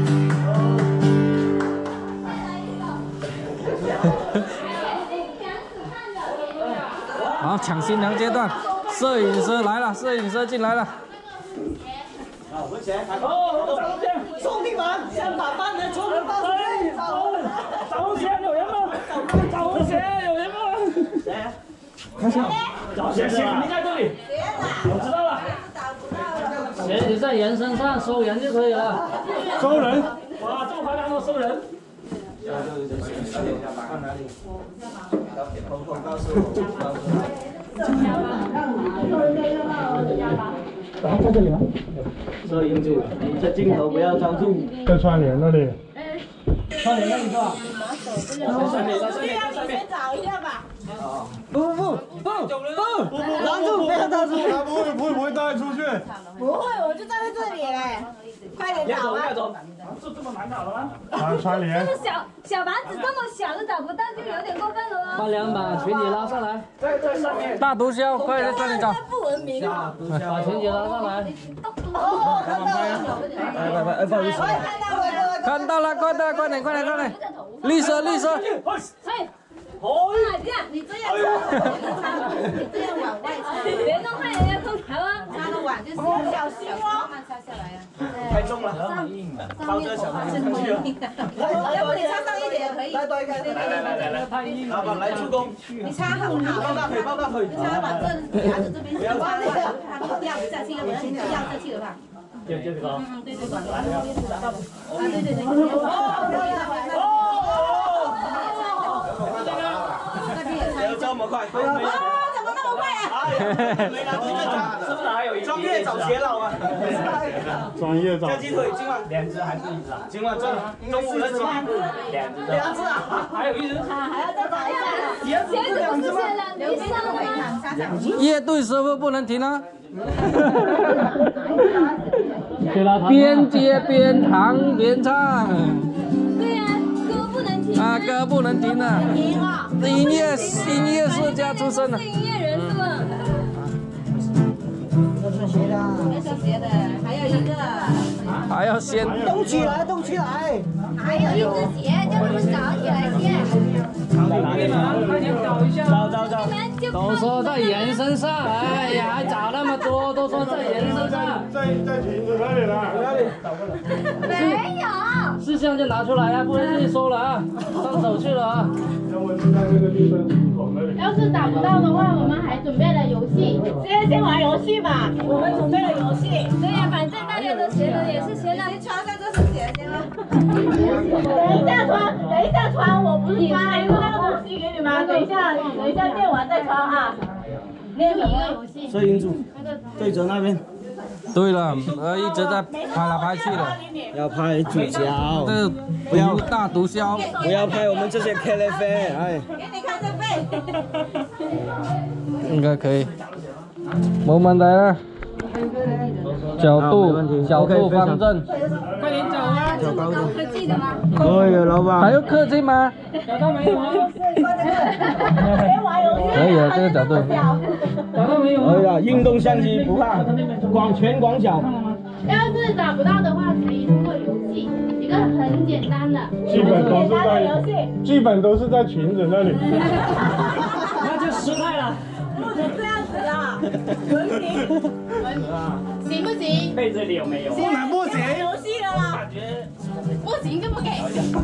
好，抢新娘阶段，摄影师来了，摄影师进来了。 好，文贤， 哦，找钱， 兄弟们，先把饭的出门到这里找。 找钱有人吗？找钱有人吗？ 谁？ 找钱，谁肯定在这里。我知道了。 钱你在人身上收人就可以了。 收人。 哇，这么夸张都收人？ 放哪里？头头告诉我，告诉然后在这里吗？ 摄影组，你这镜头不要抓住。 在窗帘那里。 窗帘那里是吧？ 这样你先找一下吧。 不不不不不，拦住，不要抓住。 他不会不会不会带出去。 不会，我就站在这里嘞，快点找啊！ 这这么难找的吗？ 啊，窗帘。 这个小小板子这么小都找不到，就有点过分了哦。 把两把裙子拉上来，在在上面。大毒枭，快点快点找。 不文明啊！ 把裙子拉上来。 哦，看到了。 来来来，不好意思。 看到了，快点快点快点快点！绿色绿色。 哦，这样你这样，你这样往外插，别弄坏人家空调啊！插的碗就是小心哦，慢慢插下来呀。 太重了，包这小孩上去了。 要不你插上一点也可以。来，对，对， 来来来来来，太硬了。老板来助攻。 你插很好， 报告可以，报告可以。 你插把这牙子这边插完了，它都掉不下去，要不然你掉下去了吧？ 就就这个。 嗯，对对对。啊，对对对。哦。 没有这么快，没有。 啊，怎么那么快啊？ 没拿这个，是不是还有一专业找偕老啊？ 专业找。 这鸡腿今晚两只还是一只啊？今晚中中午的鸡两只，两只啊，还有一只。 啊，还要再找一下。 鞋子不是写了没上吗？ 乐队师傅不能停啊！边接边弹边唱。 对呀，歌不能停啊，歌不能停啊！音乐音乐世家出身的。 是音乐人是吧？ 是斜的，是斜的，还有一个。 还要先动起来，动起来！ 还有一只鞋，叫他们找起来先。 快点找一下。 找找找。 都说在人身上，哎呀，还找那么多，都说在人身上。 在在裙子那里了。 哪里？ 没有。 事项就拿出来啊，不能自己收了啊，上手去了啊。 要不是在那个绿色口那里。 要是找不到的话，我们还准备了游戏。 现在先玩游戏吧，我们准备了游戏。 对呀，反正大家都学的也是学的。 你穿上这是鞋先了。等一下穿，等一下穿，我不是发一个那个东西给你们，等一下，等一下练完再穿啊。 练一个游戏。 摄影组对着那边。 对了，呃，一直在拍来拍去的。 要拍主角， 这不要大毒枭， 不要拍我们这些 K L F， 哎。 给你看这背。 应该可以。冇問題啦。角度角度方正。快點走啊！ 这么高科技的吗？ 可以，老板。 还要客气吗？ 找到没有啊？ 可以啊，这个角度。找到没有？ 可以啊，运动相机不怕，广拳广脚。 要是找不到的话，可以通过游戏，一个很简单的。 基本都是在，基本都是在裙子那里。 那就失败了。 不能这样子啊！文明， 行不行？ 被子里有没有？ 不能不行。 游戏了啦！ 感觉不行就不给。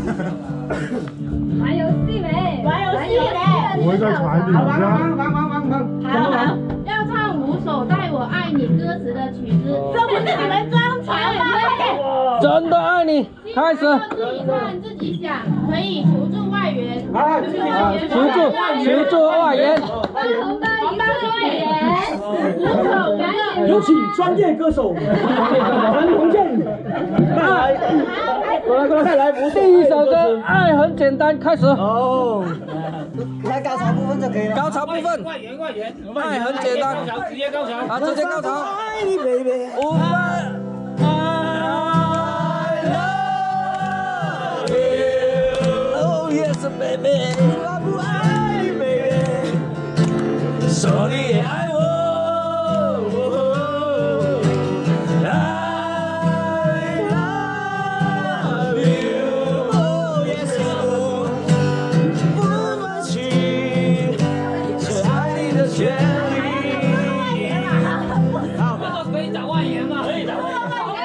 玩游戏没？ 玩游戏没？ 我会在船底玩玩下。 玩玩玩玩。 好好，要唱五首《带我爱你》歌词的曲子。 这不是你们装船吗？ 真的爱你，开始。 自己唱自己想，可以求助外援。 啊， 求助求助外援。 红包红包外援，五首表演。 有请专业歌手陈鸿健。来，过来过来来，不是第一首歌《爱很简单》开始。 哦， 来高潮部分就可以了。 高潮部分。 外援外援， 爱很简单。 直接高潮。 啊，直接高潮。 爱你 baby。 五分。Oh yes baby， 我不爱你 baby， 说你也爱我。I love you， Oh yes you， 不放弃，是爱你的权利。好， 可以找外援吗？可以找外援。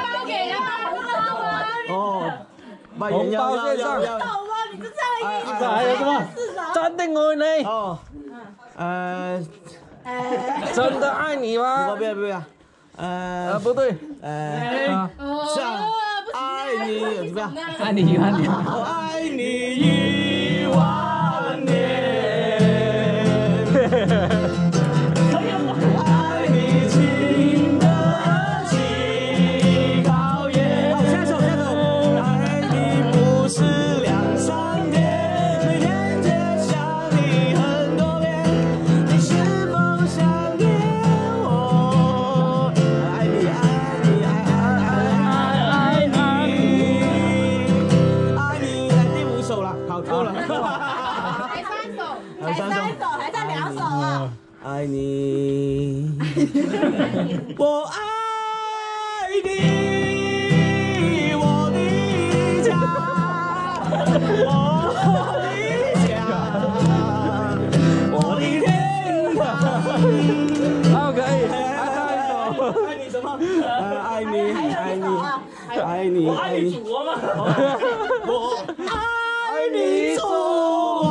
哦，外红援要要包线上。 要。 你这唱了一哎，还有什么？ 真的愛你。 哦，呃， 真的愛你嗎？ 不要不要不要。 呃呃，不对， 呃，像爱你怎么样？ 爱你一万年。 我爱你一万年。爱你经得起考验。好，下手下手。爱你不是两三天，每天只想你很多遍。你是否想念我？爱你爱你爱爱爱爱你，爱你来第五首了，好够了。 才三首，才三首，还差两首啊！ 爱你，我爱你，我的家，我的家，我的天堂。 好，可以，还差一首。 爱你什么？呃，爱你，爱你，爱你，爱你， 祖国吗？ 我爱你，祖国，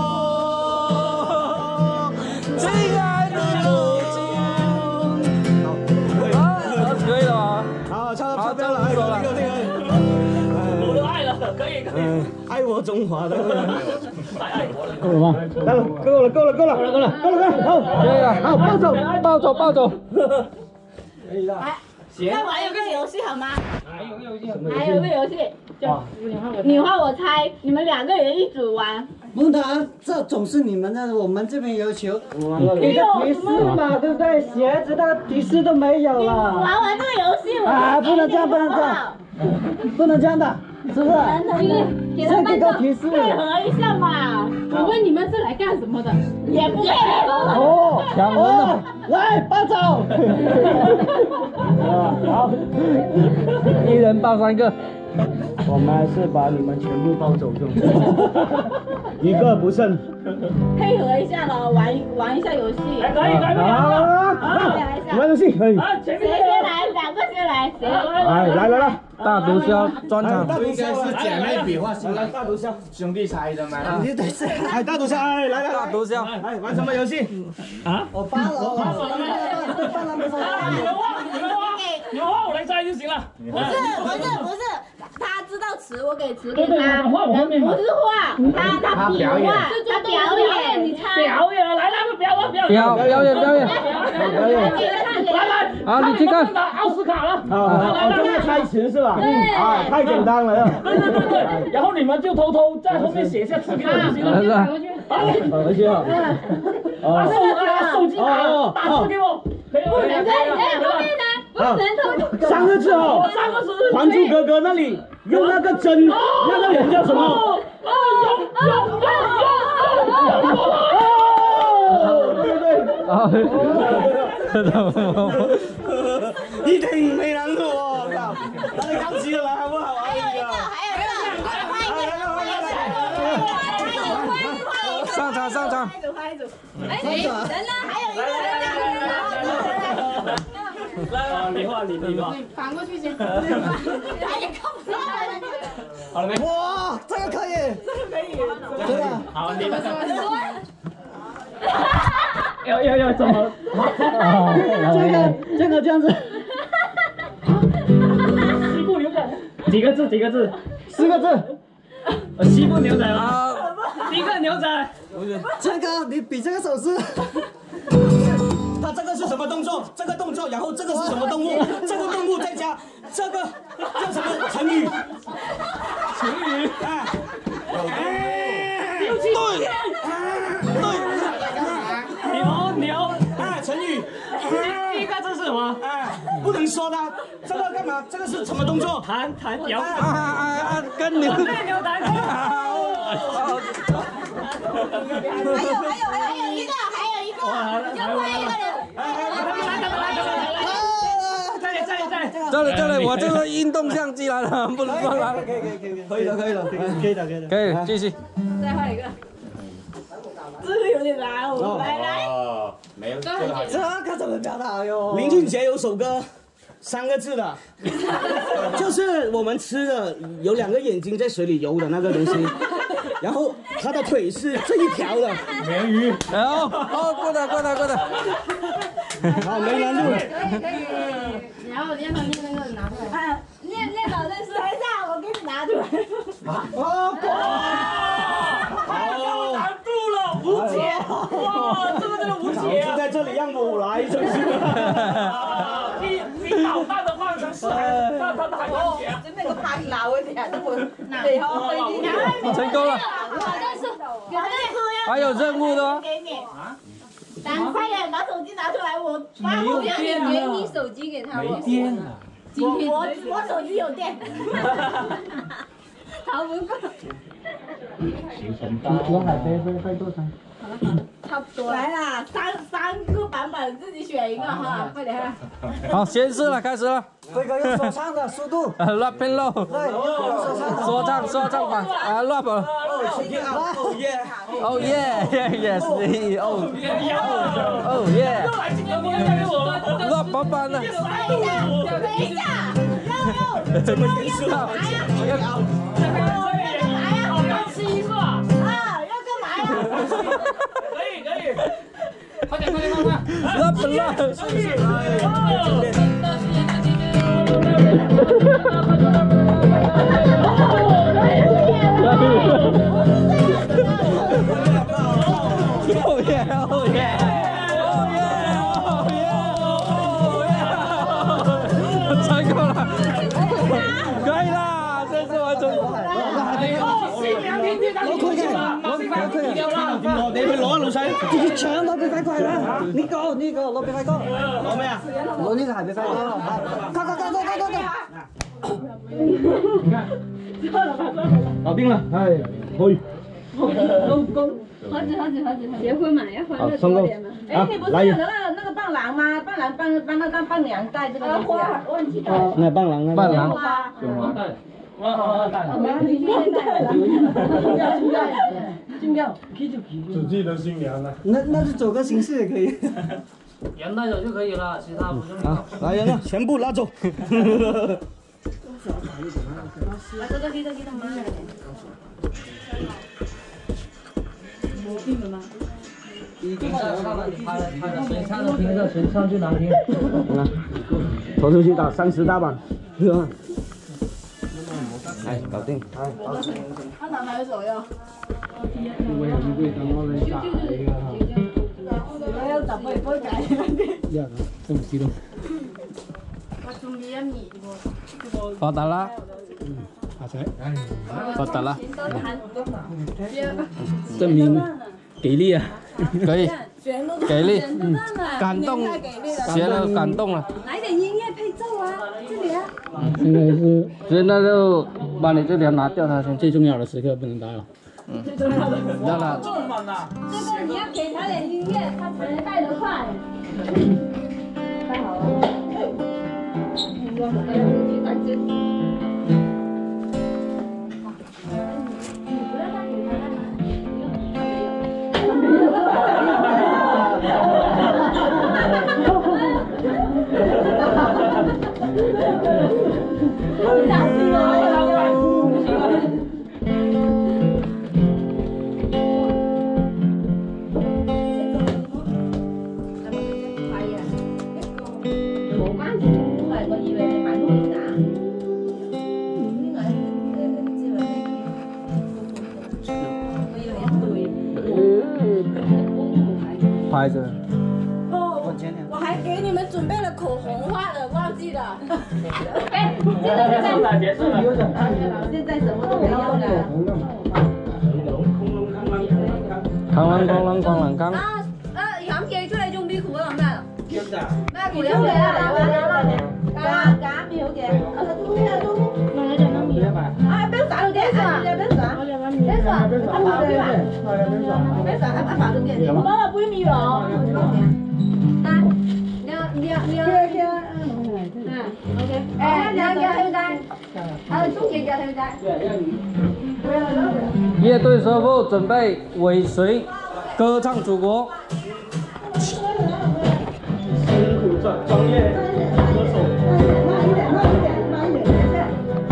亲爱的母亲。 好，可以了吗？ 好，超超标了，哎，这个这个， 我都爱了，可以可以。 嗯，爱我中华的。 太爱国了。 够了吗？够了，够了，够了，够了，够了，够了，够了，好， 可以了， 好，抱走， 抱走，抱走。 可以了。 再玩一个游戏好吗？ 还有个游戏， 还有个游戏，就你画我猜，你们两个人一组玩。 不能，这总是你们的，我们这边要求给个提示嘛，对不对？鞋子的提示都没有了。 玩完这个游戏，我啊，不能这样，不能这样，不能这样的，是不是？先给个提示。 配合一下嘛。我问你们是来干什么的？也不配合。 哦，抢人了，来抱走。 好， 一人抱三个。 我们还是把你们全部抱走就一个不剩。 配合一下了，玩玩一下游戏。 哎，可以可以可以。 好，玩游戏可以。 啊，前面谁先来？两个先来，谁？ 哎，来来来， 大毒枭专场。 大毒枭是姐妹比划型，来大毒枭，兄弟猜的嘛。你对是，哎，大毒枭，哎，来来， 大毒枭， 哎，玩什么游戏？啊？ 我发了，我发了，对，发了没发？ 你们画，你们画，你们画，我来猜就行了。 不是不是不是，他知道词，我给词给他。 画我后面嘛。 不是画，他他比划，他表演，你猜。 表演，来来，不表演，表演， 表表演表演。 表演。 来来， 好，你去看。 拿奥斯卡了。 好好好，这个猜词是吧？啊，太简单了。 对对对对，然后你们就偷偷在后面写下词给我就行了。 是吧？ 好，回去啊。 把手拿手机打打字给我，可以吗？ 不能在哎后面呢，不能偷。 三个字哦， 三个字。 《还珠格格》那里用那个针，那个人叫什么？ 哦，有有有有有。 哦，对对。 啊， 一定没难度哦，靠！那你高级的来好不好？ 还有一个，还有一个，还有一个，还有一个， 上场上场。 一组换一组。哎，人呢？还有一个人呢。 来，你画你你画。 反过去先。还也看不到。 好了没？ 哇，这个可以， 这个可以， 真的。 好，你们。要要要怎么？ 这个这个这样子。 西部牛仔几个字？几个字？ 四个字。 呃，西部牛仔啊。第一个牛仔。 这个你比这个手势。 它这个是什么动作？这个动作，然后这个是什么动物？这个动物再加这个叫什么成语？成语啊！对对。 牛牛啊，成语。 第一个字是什么？ 啊，不能说的。这个干嘛？这个是什么动作？ 弹弹摇。 啊啊啊！跟牛。 对，牛弹琴。 还有还有还有一个，还有一个，就换一个人。 再来再来再来。 这里这里，我这个运动相机来了，不能乱来。 可以可以可以可以的可以的可以的可以的可以继续。 再换一个。这个有点难，我来来。 哦，没有，这个还这个怎么表达哟？ 林俊杰有首歌，三个字的，就是我们吃的有两个眼睛在水里游的那个东西，然后他的腿是这一条的。 鲶鱼。 好，哦，过的过的过的。 好，没难度。 然后把我练好念那个拿出来。哎，念念老认识一下，我给你拿出来。 哦，太有难度了，无解。哇，这个真的无解啊！ 在这里让我来就是。 比比导弹的方程式还他他还难解。 就那个拍拿我点，等我背后飞进去。 成功了。还有任务的吗？ 给你。赶快点把手机拿出来，我发不给你，给你手机给他。 没电了。 我我我手机有电。逃不过。 我海飞飞飞多长？ 好了好了，差不多。来啦，三三个版本自己选一个哈，快点。 好，显示了，开始了。 飞哥用说唱的速度。 rap and roll。 对，用说唱。 说唱说唱版啊 rap。哦耶！哦耶！Yes！ 哦哦耶 ！rap 版的。 等一下，等一下，肉肉， 这么严肃啊？ 要干嘛呀？ 好刚吃一个啊！ 啊，要干嘛呀？ 可以可以，快点快点快点 ！rap and roll。是不是？哦耶！哦耶！ 成功了，可以啦，这次完成。 新娘天天當然要啦，馬先生一定要啦。 你去攞啊，老細。 自己搶攞俾快快啦！呢個呢個攞俾快哥。 攞咩啊？ 攞呢個係俾快哥。快快快快快快快！ 搞定了，哎，可以。 好久好久好久，结婚嘛要欢乐多点嘛。哎，你不是有那个那个伴郎吗？伴郎帮帮那个伴娘带这个东西啊？忘记带。 那伴郎， 伴郎。 鲜花带。哇哇带。 我们你先带了。金标金标，啤酒啤酒。 只记得新娘了。 那那就走个形式也可以。 人带走就可以了，其他不重要。 来人了，全部拉走。 来，这个给他给他妈来。没病了吗？ 评上上了，你拍了拍了，谁唱的听着，谁唱就难听。 投出去打三十大板，是吧？哎，搞定。哎， 他哪还有手呀？ 我也不会等我来打一个哈。 我要打不不改。 呀，这么激动。 我准备米不？ 发达啦。 嗯，发财。 发达啦。 证明给力啊！ 可以。给力。嗯，感动，学了感动了。 来点音乐配奏啊！这里啊。 现在是，现在就把你这条拿掉，它先最重要的时刻不能打扰。 嗯。最重要的。那了。 这个你要给他点音乐，他才能带得快。太好了。 拍着。 哦，我还给你们准备了口红，画了忘记了。哎，现在结束了，结束了。 现在什么都没有了。 哐啷哐啷哐啷哐。 啊啊！飲嘢出嚟仲俾佢諗咩？咩佢飲嘢啊？假假咪好嘅。我做咩啊？做咩？做咩嘢啊？啊，邊耍到嘅？啊，邊耍？邊耍？邊耍？邊耍？邊耍？阿爸都邊？我攞了杯米咯。啊，你要你要你要。嗯 ，OK。哎，你要叫佢帶。啊，中間叫佢帶。 乐队师傅准备尾随歌唱祖国。 辛苦专专业歌手。慢一点，慢一点，慢一点，别这样。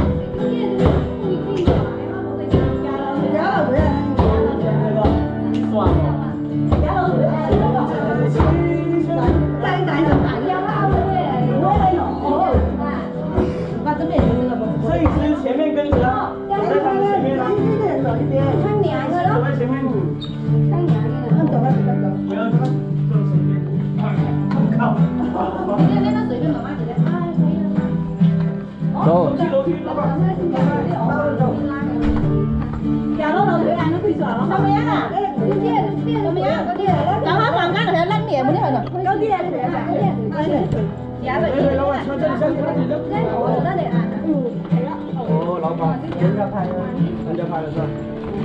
算了。再来一个，哎呀，我也我也有。 走。 Chào nó đâu để ăn nó phi sợ không biết à? Cái kia, cái kia, cái kia, cái kia. Đó nó làm cái này lăn nhẹ mới hết rồi. Cái kia, cái kia, cái kia. Dạ rồi. Cái đó để ăn. Ồ,老板，人家拍的，人家拍的是吧？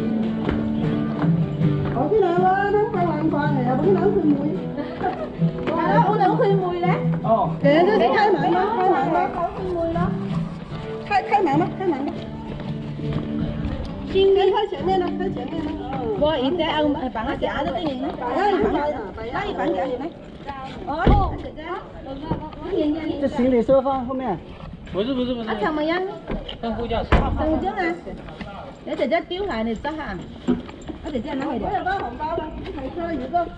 Ủa cái này quá nó phải làm khoan này, vẫn nấu khuyên mùi. À, ủa nấu khuyên mùi đấy. Ồ. Kìa nó khai mạng đó, khai mạng đó. Nấu khuyên mùi đó. Khai khai mạng đó, khai mạng đó. Xin đi khai chuyện này nè, khai chuyện này nè. Vô ý thế ông bạn nó trả cho cái gì nữa. Đấy, bạn đấy, bạn trả gì đấy. Ồ, 这行李收放后面。 不是不是不是。 啊，怎么样？ 跟副驾驶。 等trước à? Để chị cho cứu lại này chắc hả? Có thể cho nó này được. Có hồng bao đâu, thầy sơ gì cơ.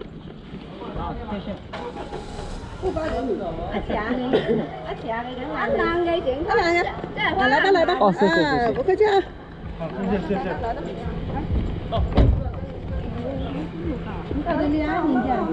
Không bao giờ nữa. À chả đi. À chả đi cái anh đang gây chuyện thế này nha. Lại lại lại đây. Ồ, xì xì xì. Ok chưa? 好，谢谢谢谢。 Tao đi ăn nhìn chả.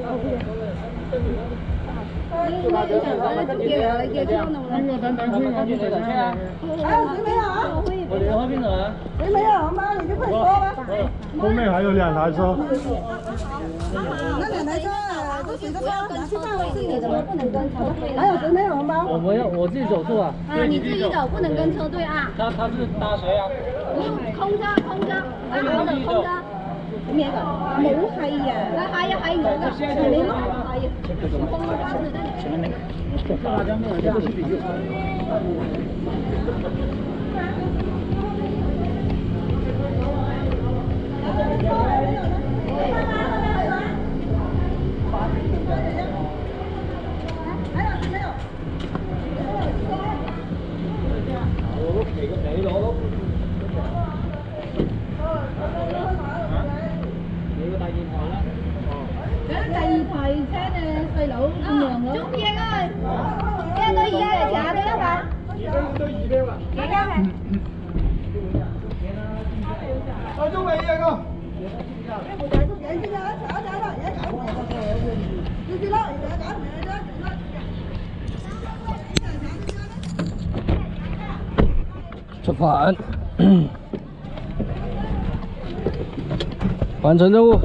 那个咱咱可以往这走去啊。 啊，谁没有啊？ 我莲花冰粉啊。 谁没有红包你就快说吧。 后面还有两台车。 那两台车都谁的车？吃饭是你的吗？不能跟车。还有谁没有红包？ 我没有，我自己走是吧？ 啊，你自己走，不能跟车队啊。 他他是搭谁啊？ 空車，空車，啊好的空車。咩㗎？冇係啊，係啊係冇㗎，你冇係啊，空咗關佢得嚟。前面那個，這辣椒面這個是比較。 第二排車咧細佬咁樣咯。中英ơi，一對二嘅trả對一吧？ 都二邊啦。 幾間係？ 啊，中尾啊個。 出發，完成任務。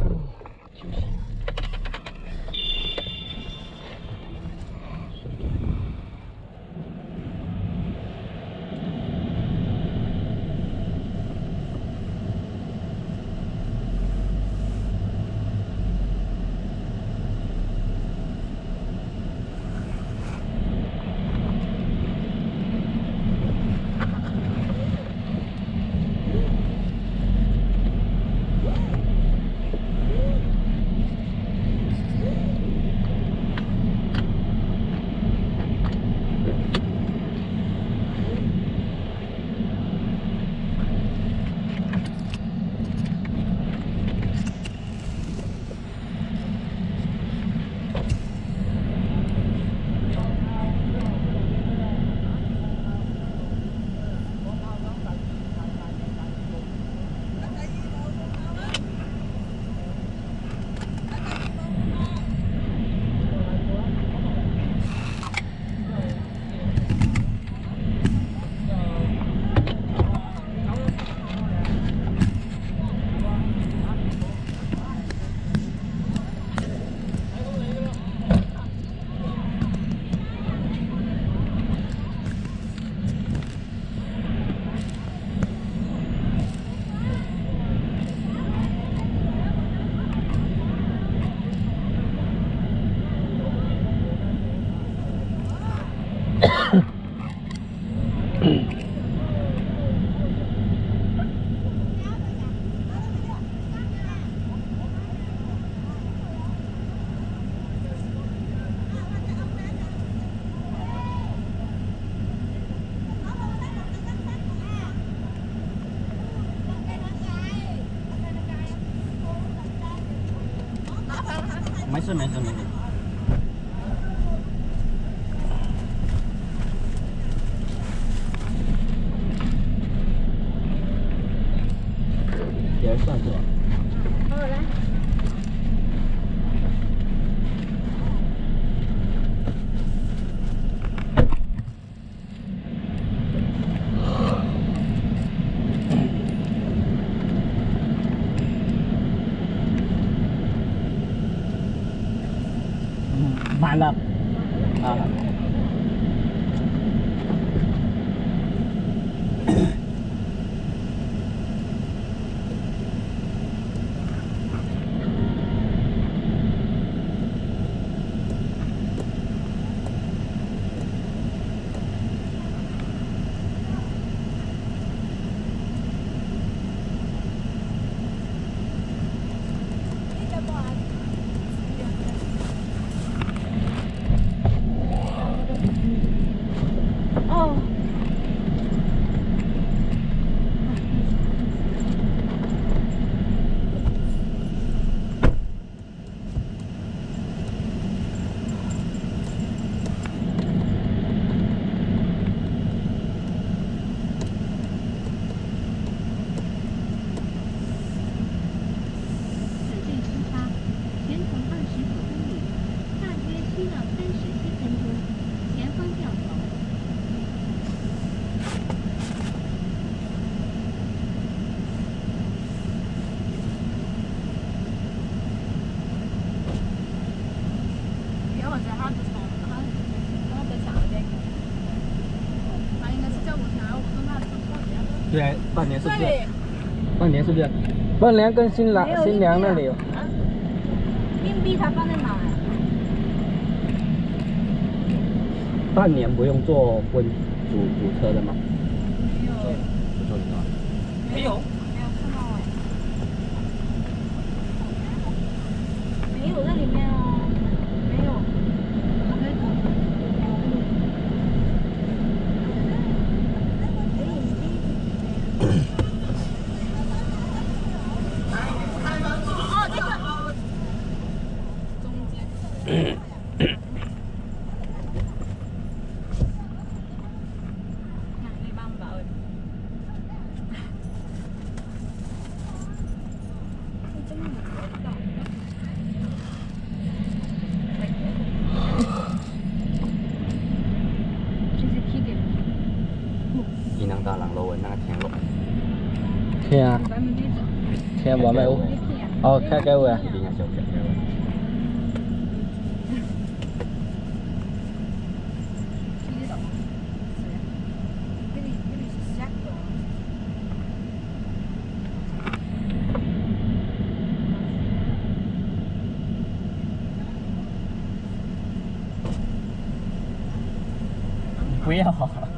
没事没事没事。也算是吧。 好来。 满了。啊。 对，半年是不是？半年是不是？伴娘跟新郎新娘那里有。 硬币它放在哪？ 半年不用做婚主主车的吗？ 没有。 不做的吗？ 没有。没有看到哎。没有在里面哦，没有。 伊能大人路的那个天路。 聽啊，聽話咩？哦，開幾會啊？ 一定要小開幾會。不要。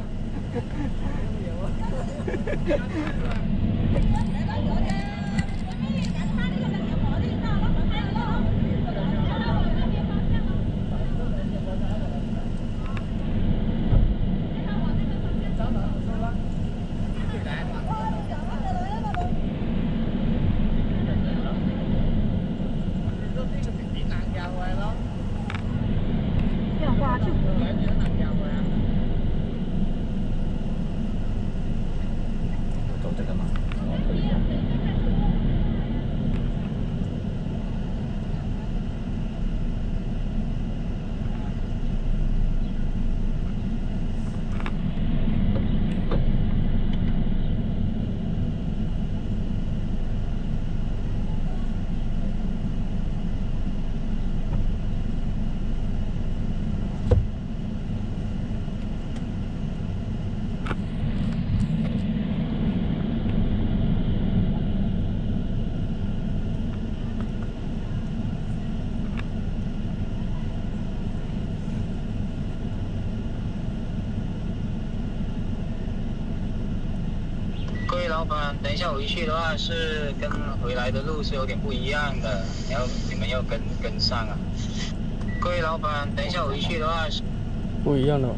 各位老板，等一下回去的话是跟回来的路是有点不一样的，你要你们要跟跟上啊。各位老板，等一下回去的话是不一样的吧？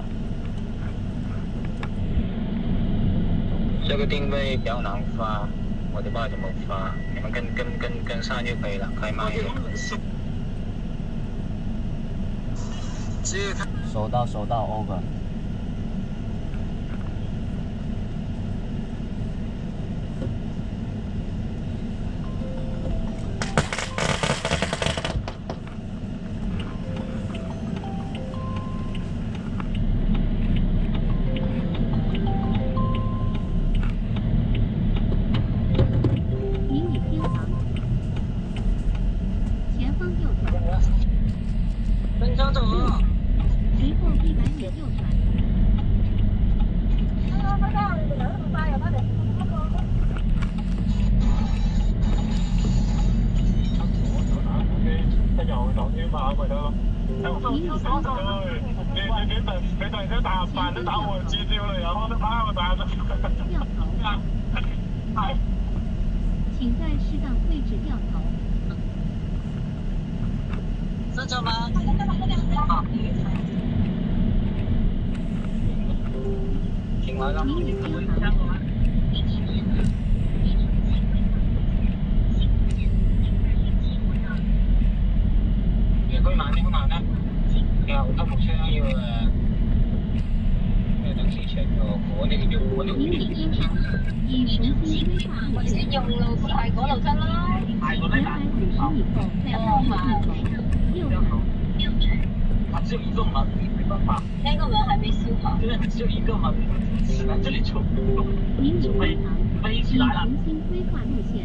这个定位比较难发，我都不知道怎么发，你们跟跟跟跟上就可以了，开慢一点。 收到收到 ，over。 您已偏航，前方右转。 本场走了。 随后一百米右转。 他又撞天馬過嚟咯。你你你等你等陣打反正打我機丟了，然後他把我打着。係。 請在適當位置掉頭。 伸手嗎？停埋啦。佢慢啲，好慢咧。有吉木車要誒，咩等四車哦，嗰啲叫嗰條。或者用路係嗰路得啦。係嗰啲啊。哦，係。它只有一個門，沒辦法。那個門還沒修好。對，只有一個門，只能這裡走。飛飛起來了。 重新規劃路線。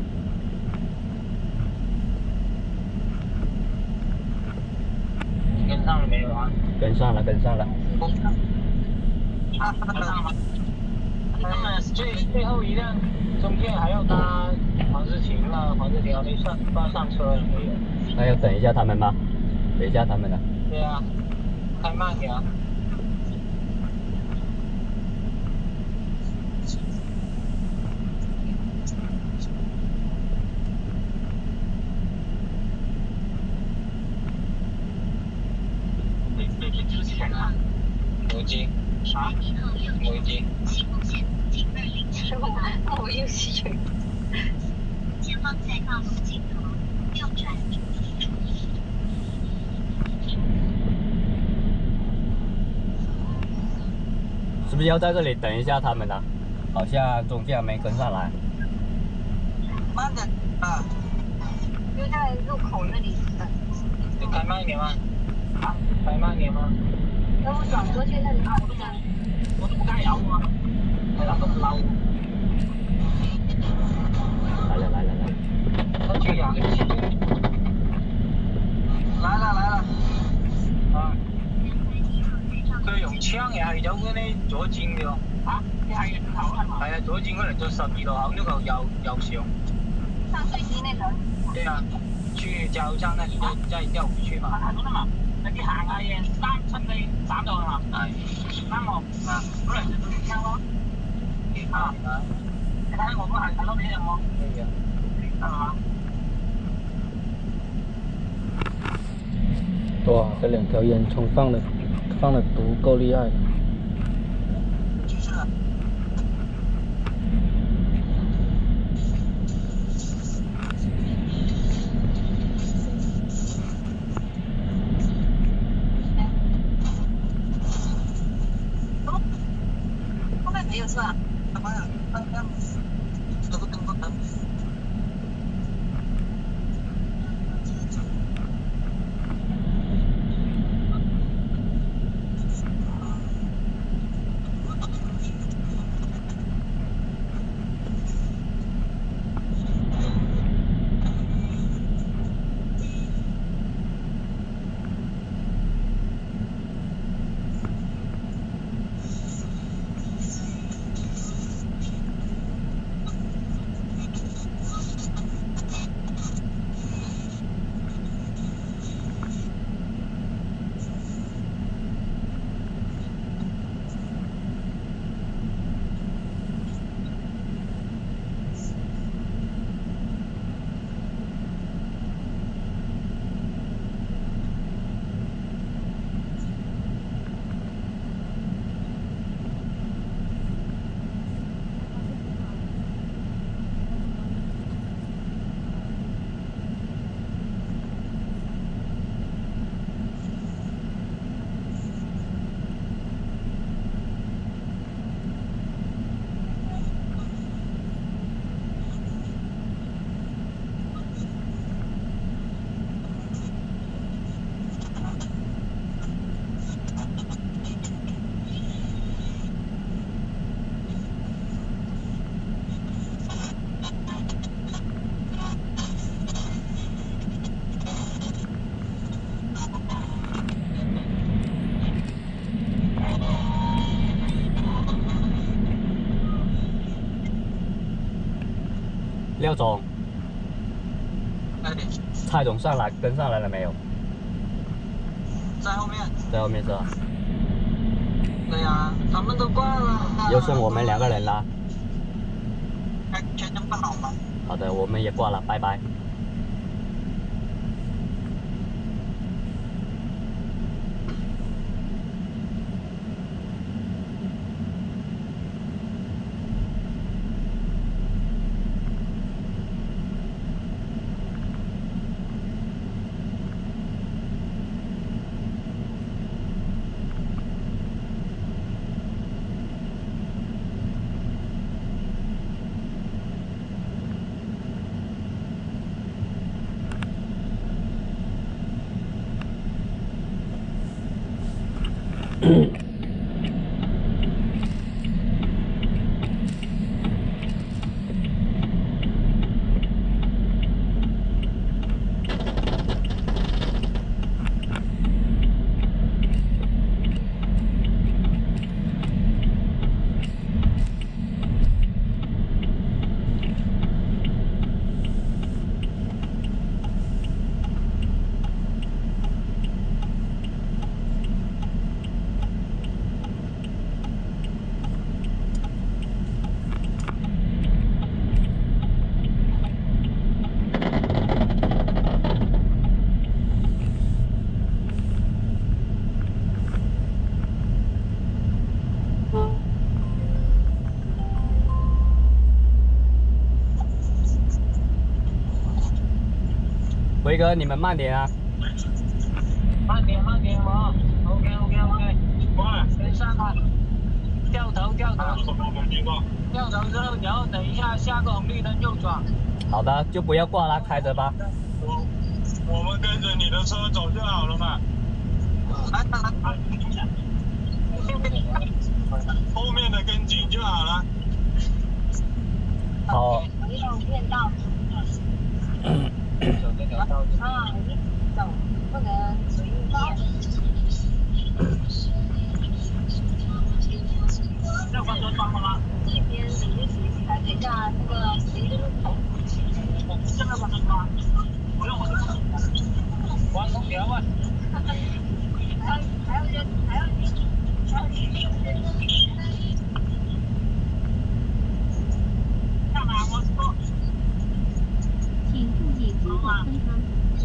跟上了没有啊？ 跟上了，跟上了。 啊，跟上了。他们最最后一辆中间还要搭黄世琴了，黄世琴还没上，不知道上车了没有？ 那要等一下他们吗？等一下他们了。 对啊，开慢点啊。母鸡，啥？母鸡。是吧？我又是去。前方在道路尽头右转。 是不是要在这里等一下他们呢？好像中间没跟上来。 慢点啊！ 就在路口那里等。 你开慢一点吗？啊，开慢一点吗？ 那我转过去那里跑不的， 我都不敢摇我，还那么捞。 来了来了来。 他去呀！來啦來啦！啊！佢用槍又係有嗰啲左轉嘅喎。啊？你係頭係嘛？係啊，左轉嗰嚟做十二路口那個右右上。 上飛機那個。 對啊，去加油站那裡再再調回去嘛。啊，咁啊！ 你行下嘢，三七你斬咗係嘛？係。啱喎。啊。嗰兩隻都唔聽咯。啊。你睇下我嗰行睇到你有冇？可以啊。係嘛？ 哇，这两条烟囱放的放的足够厉害。 就是。没有是吧？什么呀？刚刚这个灯不灯。 廖总， 哎， 蔡总上来跟上来了没有？ 在后面。 在后面是吧？ 对呀，他们都挂了。 就剩我们两个人啦。 哎，全程不好吗？ 好的，我们也挂了，拜拜。辉哥，你们慢点啊！ 慢点，慢点哦。OK OK OK。喂，跟上啊！掉头掉头。掉头之后，然后等一下下个红绿灯右转。 好的，就不要挂了，开着吧。 我我们跟着你的车走就好了嘛。来来来，后面的跟紧就好了。 好。 没有变道。 走这条道。 啊，一直走，不能随意变。 要换车窗了吗？ 这边你就随时还得下那个十字路口。 这个换车窗，不用换车窗。关空调啊。 还有还有人还有人还有人。 干嘛？我说。 请注意经过分仓。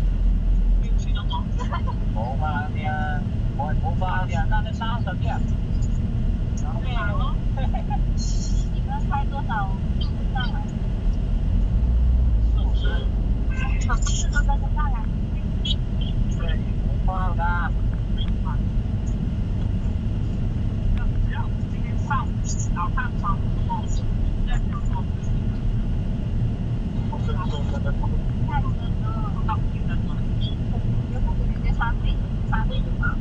冇法嘅，我冇法嘅，那就三十嘅。咩啊？ 你们开多少速度上来？ 四五十。 四十跟得上来。 对，冇法噶。只要今天上午早上上午再就说。我跟你说，真的。 下午的时候， 到你的车。 就不给人家插队，插队就好。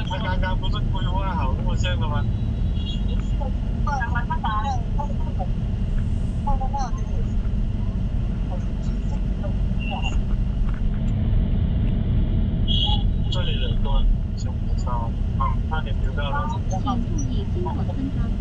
他刚刚不是规划好路线了吗？这里人多，想不到，嗯，差点丢掉了。 请注意经过村庄。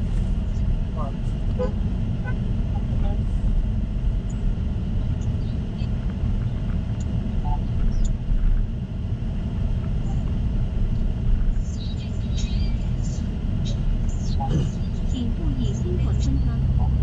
请注意经过村庄。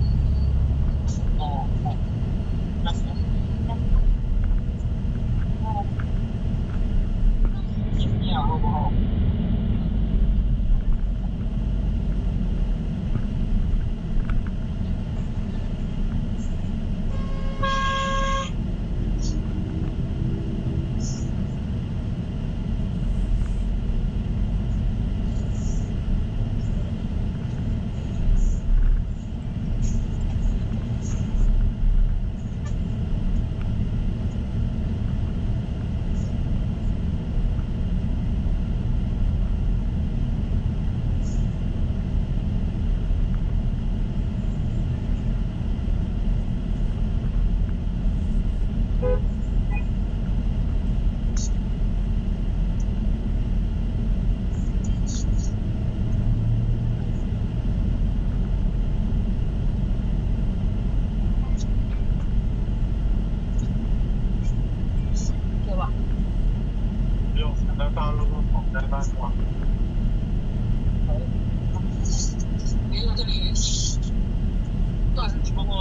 在大路口在那挂。没有这里断什么？